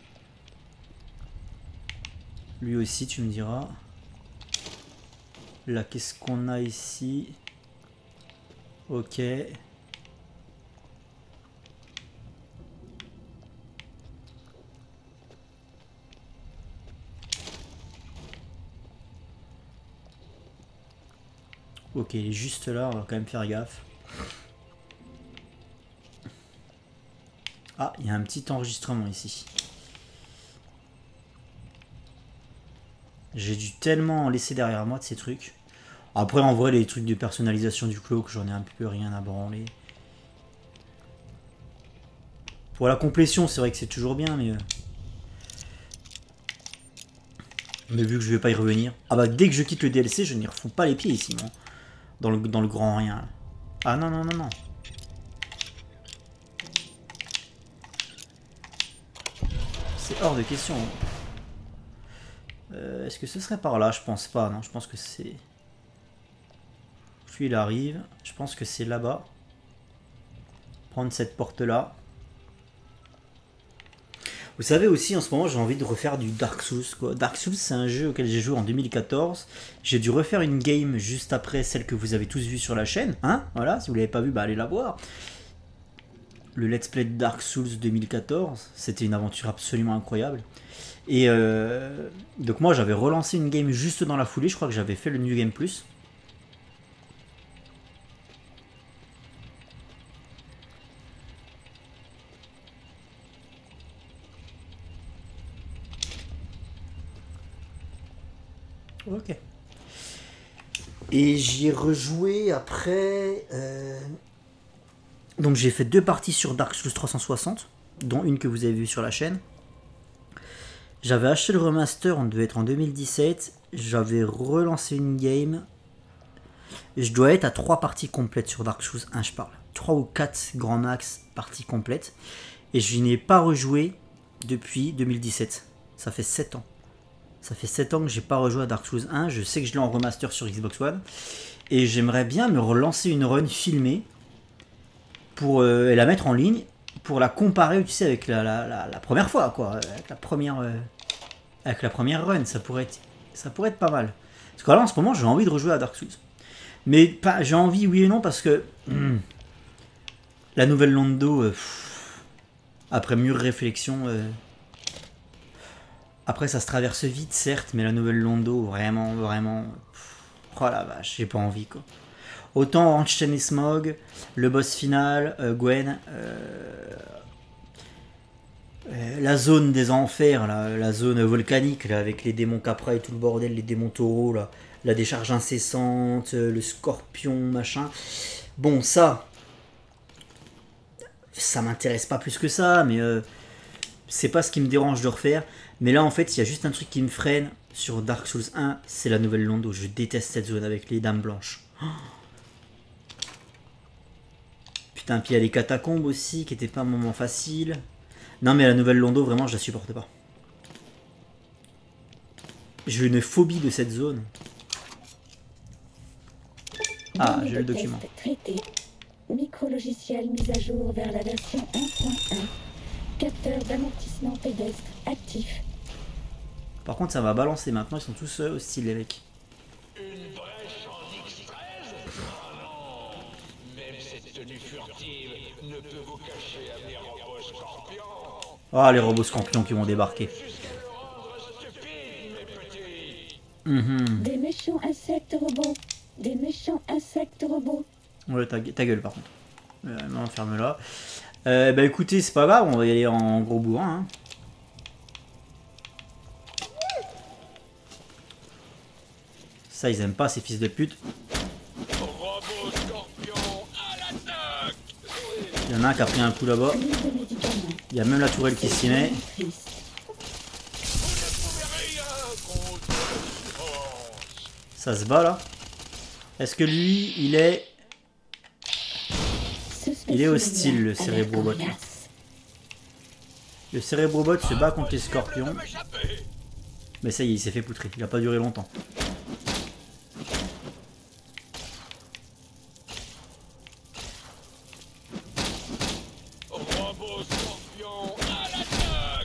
Lui aussi, tu me diras. Là, qu'est-ce qu'on a ici? Ok. Ok, il est juste là, on va quand même faire gaffe. Ah, il y a un petit enregistrement ici. J'ai dû tellement en laisser derrière moi de ces trucs. Après, en vrai, les trucs de personnalisation du cloak, j'en ai un peu rien à branler. Pour la complétion, c'est vrai que c'est toujours bien, mais... Mais vu que je vais pas y revenir... Ah bah, dès que je quitte le D L C, je n'y refous pas les pieds ici, moi. Dans le, dans le grand rien. Ah non, non, non, non. C'est hors de question. Euh, Est-ce que ce serait par là? Je pense pas, non. Je pense que c'est... Puis il arrive. Je pense que c'est là-bas. Prendre cette porte-là. Vous savez aussi, en ce moment, j'ai envie de refaire du Dark Souls, quoi. Dark Souls, c'est un jeu auquel j'ai joué en deux mille quatorze. J'ai dû refaire une game juste après celle que vous avez tous vue sur la chaîne. Hein, voilà, si vous l'avez pas vue, bah allez la voir. Le Let's Play de Dark Souls deux mille quatorze, c'était une aventure absolument incroyable. Et euh, donc moi, j'avais relancé une game juste dans la foulée. Je crois que j'avais fait le New Game Plus. Ok. Et j'y ai rejoué après. Euh... Donc j'ai fait deux parties sur Dark Souls trois cent soixante, dont une que vous avez vue sur la chaîne. J'avais acheté le remaster, on devait être en deux mille dix-sept. J'avais relancé une game. Je dois être à trois parties complètes sur Dark Souls un, je parle. trois ou quatre grand max parties complètes. Et je n'y ai pas rejoué depuis deux mille dix-sept. Ça fait sept ans. Ça fait sept ans que j'ai pas rejoué à Dark Souls un. Je sais que je l'ai en remaster sur Xbox One. Et j'aimerais bien me relancer une run filmée pour euh, la mettre en ligne, pour la comparer, tu sais, avec la, la, la, la première fois, quoi. Avec la première, euh, avec la première run. Ça pourrait être, ça pourrait être pas mal. Parce que là, en ce moment, j'ai envie de rejouer à Dark Souls. Mais pas, j'ai envie, oui et non, parce que hum, la nouvelle Londo, euh, pff, après mûre réflexion... Euh, Après, ça se traverse vite, certes, mais la nouvelle Londo, vraiment, vraiment... Pff, oh la vache, j'ai pas envie, quoi. Autant Ornstein et Smog, le boss final, euh, Gwen, euh, euh, la zone des enfers, là, la zone volcanique, là, avec les démons capra et tout le bordel, les démons taureaux, là, la décharge incessante, euh, le scorpion, machin... Bon, ça... Ça m'intéresse pas plus que ça, mais... Euh, c'est pas ce qui me dérange de refaire. Mais là, en fait, il y a juste un truc qui me freine sur Dark Souls un, c'est la nouvelle Londo. Je déteste cette zone avec les dames blanches. Oh, putain, puis il y a les catacombes aussi, qui n'étaient pas un moment facile. Non, mais la nouvelle Londo, vraiment, je la supporte pas. J'ai une phobie de cette zone. Ah, j'ai le document. Traité. Micro-logiciel mis à jour vers la version un point un. Capteur d'amortissement pédestre actif. Par contre, ça va balancer maintenant, ils sont tous euh, hostiles, les mecs. Une brèche en X treize? Oh non! Même cette tenue furtive ne peut vous cacher à mes robots scorpions. Ah, les robots scorpions qui vont débarquer. Jusqu'à le rendre stupide, mes petits. Mmh. Des méchants insectes robots. Des méchants insectes robots. Ouais, ta, ta gueule, par contre. Euh, non, ferme-la. Euh, bah écoutez, c'est pas grave, on va y aller en gros bourrin. Hein. Ça, ils aiment pas, ces fils de pute. Robot scorpion à l'attaque! Il y en a un qui a pris un coup là-bas. Il y a même la tourelle qui s'y met. Vous ne pouvez rien contre la force. Ça se bat là. Est-ce que lui, il est... Il est hostile, le cérébrobot. Le cérébrobot se bat contre les scorpions. Mais ça y est, il s'est fait poutrer. Il a pas duré longtemps. Robot scorpion à l'attaque!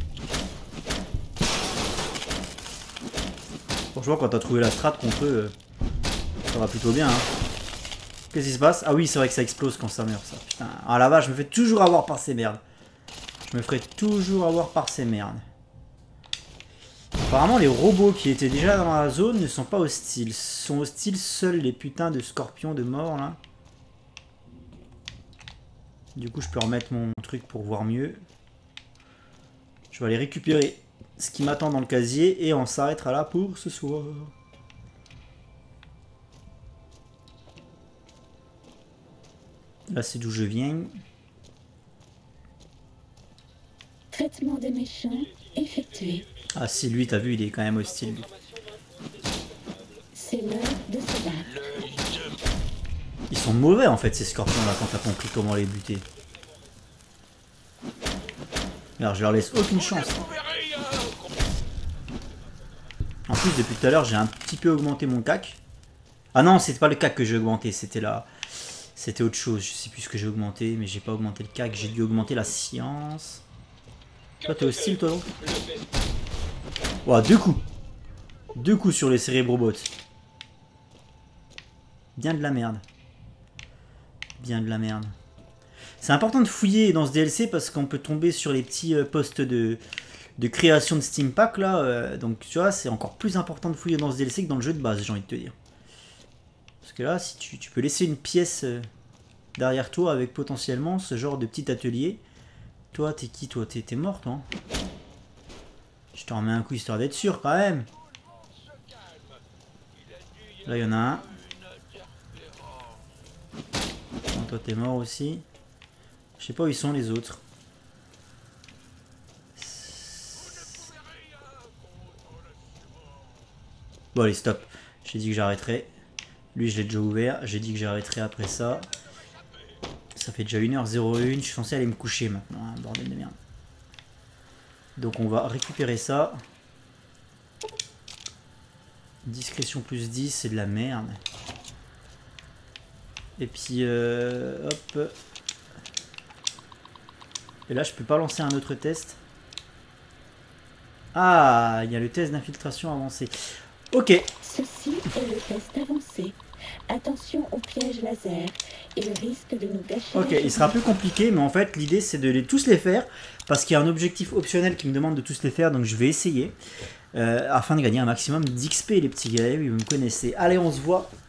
Franchement, quand t'as trouvé la strat contre eux, ça va plutôt bien. Hein. Qu'est-ce qui se passe? Ah oui, c'est vrai que ça explose quand ça meurt, ça. Putain. Ah la vache, je me fais toujours avoir par ces merdes. Je me ferai toujours avoir par ces merdes. Apparemment, les robots qui étaient déjà dans la zone ne sont pas hostiles. Sont hostiles seuls les putains de scorpions de mort, là. Du coup, je peux remettre mon truc pour voir mieux. Je vais aller récupérer ce qui m'attend dans le casier et on s'arrêtera là pour ce soir. Là, c'est d'où je viens. Traitement des méchants effectué. Ah si, lui, t'as vu, il est quand même hostile. Lui. C'est l'heure de se battre. Ils sont mauvais, en fait, ces scorpions-là, quand t'as compris comment les buter. Alors, je leur laisse aucune chance. En plus, depuis tout à l'heure, j'ai un petit peu augmenté mon C A C. Ah non, c'était pas le C A C que j'ai augmenté, c'était là. C'était autre chose, je sais plus ce que j'ai augmenté, mais j'ai pas augmenté le C A C, j'ai dû augmenter la science. Toi, t'es hostile, toi, donc. Ouah, deux coups. Deux coups sur les cérébrobots. Bien de la merde. Bien de la merde. C'est important de fouiller dans ce D L C parce qu'on peut tomber sur les petits euh, postes de, de création de Steam Pack là. Euh, donc tu vois, c'est encore plus important de fouiller dans ce D L C que dans le jeu de base, j'ai envie de te dire. Parce que là, si tu, tu peux laisser une pièce euh, derrière toi avec potentiellement ce genre de petit atelier. Toi, t'es qui toi? T'es mort toi? Je te remets un coup histoire d'être sûr quand même. Là, il y en a un. Bon, toi, t'es mort aussi. Je sais pas où ils sont les autres. Bon allez stop. J'ai dit que j'arrêterai. Lui je l'ai déjà ouvert. J'ai dit que j'arrêterai après ça. Ça fait déjà une heure zéro un. Je suis censé aller me coucher maintenant. Hein, bordel de merde. Donc on va récupérer ça. Discrétion plus dix, c'est de la merde. Et puis euh, hop. Et là, je peux pas lancer un autre test. Ah, il y a le test d'infiltration avancé. Ok. Ceci est le test avancé. Attention au piège laser et le risque de nous gâcher. Ok, il sera plus compliqué, mais en fait, l'idée, c'est de les, tous les faire. Parce qu'il y a un objectif optionnel qui me demande de tous les faire, donc je vais essayer. Euh, afin de gagner un maximum d'X P, les petits gars. Oui, vous me connaissez. Allez, on se voit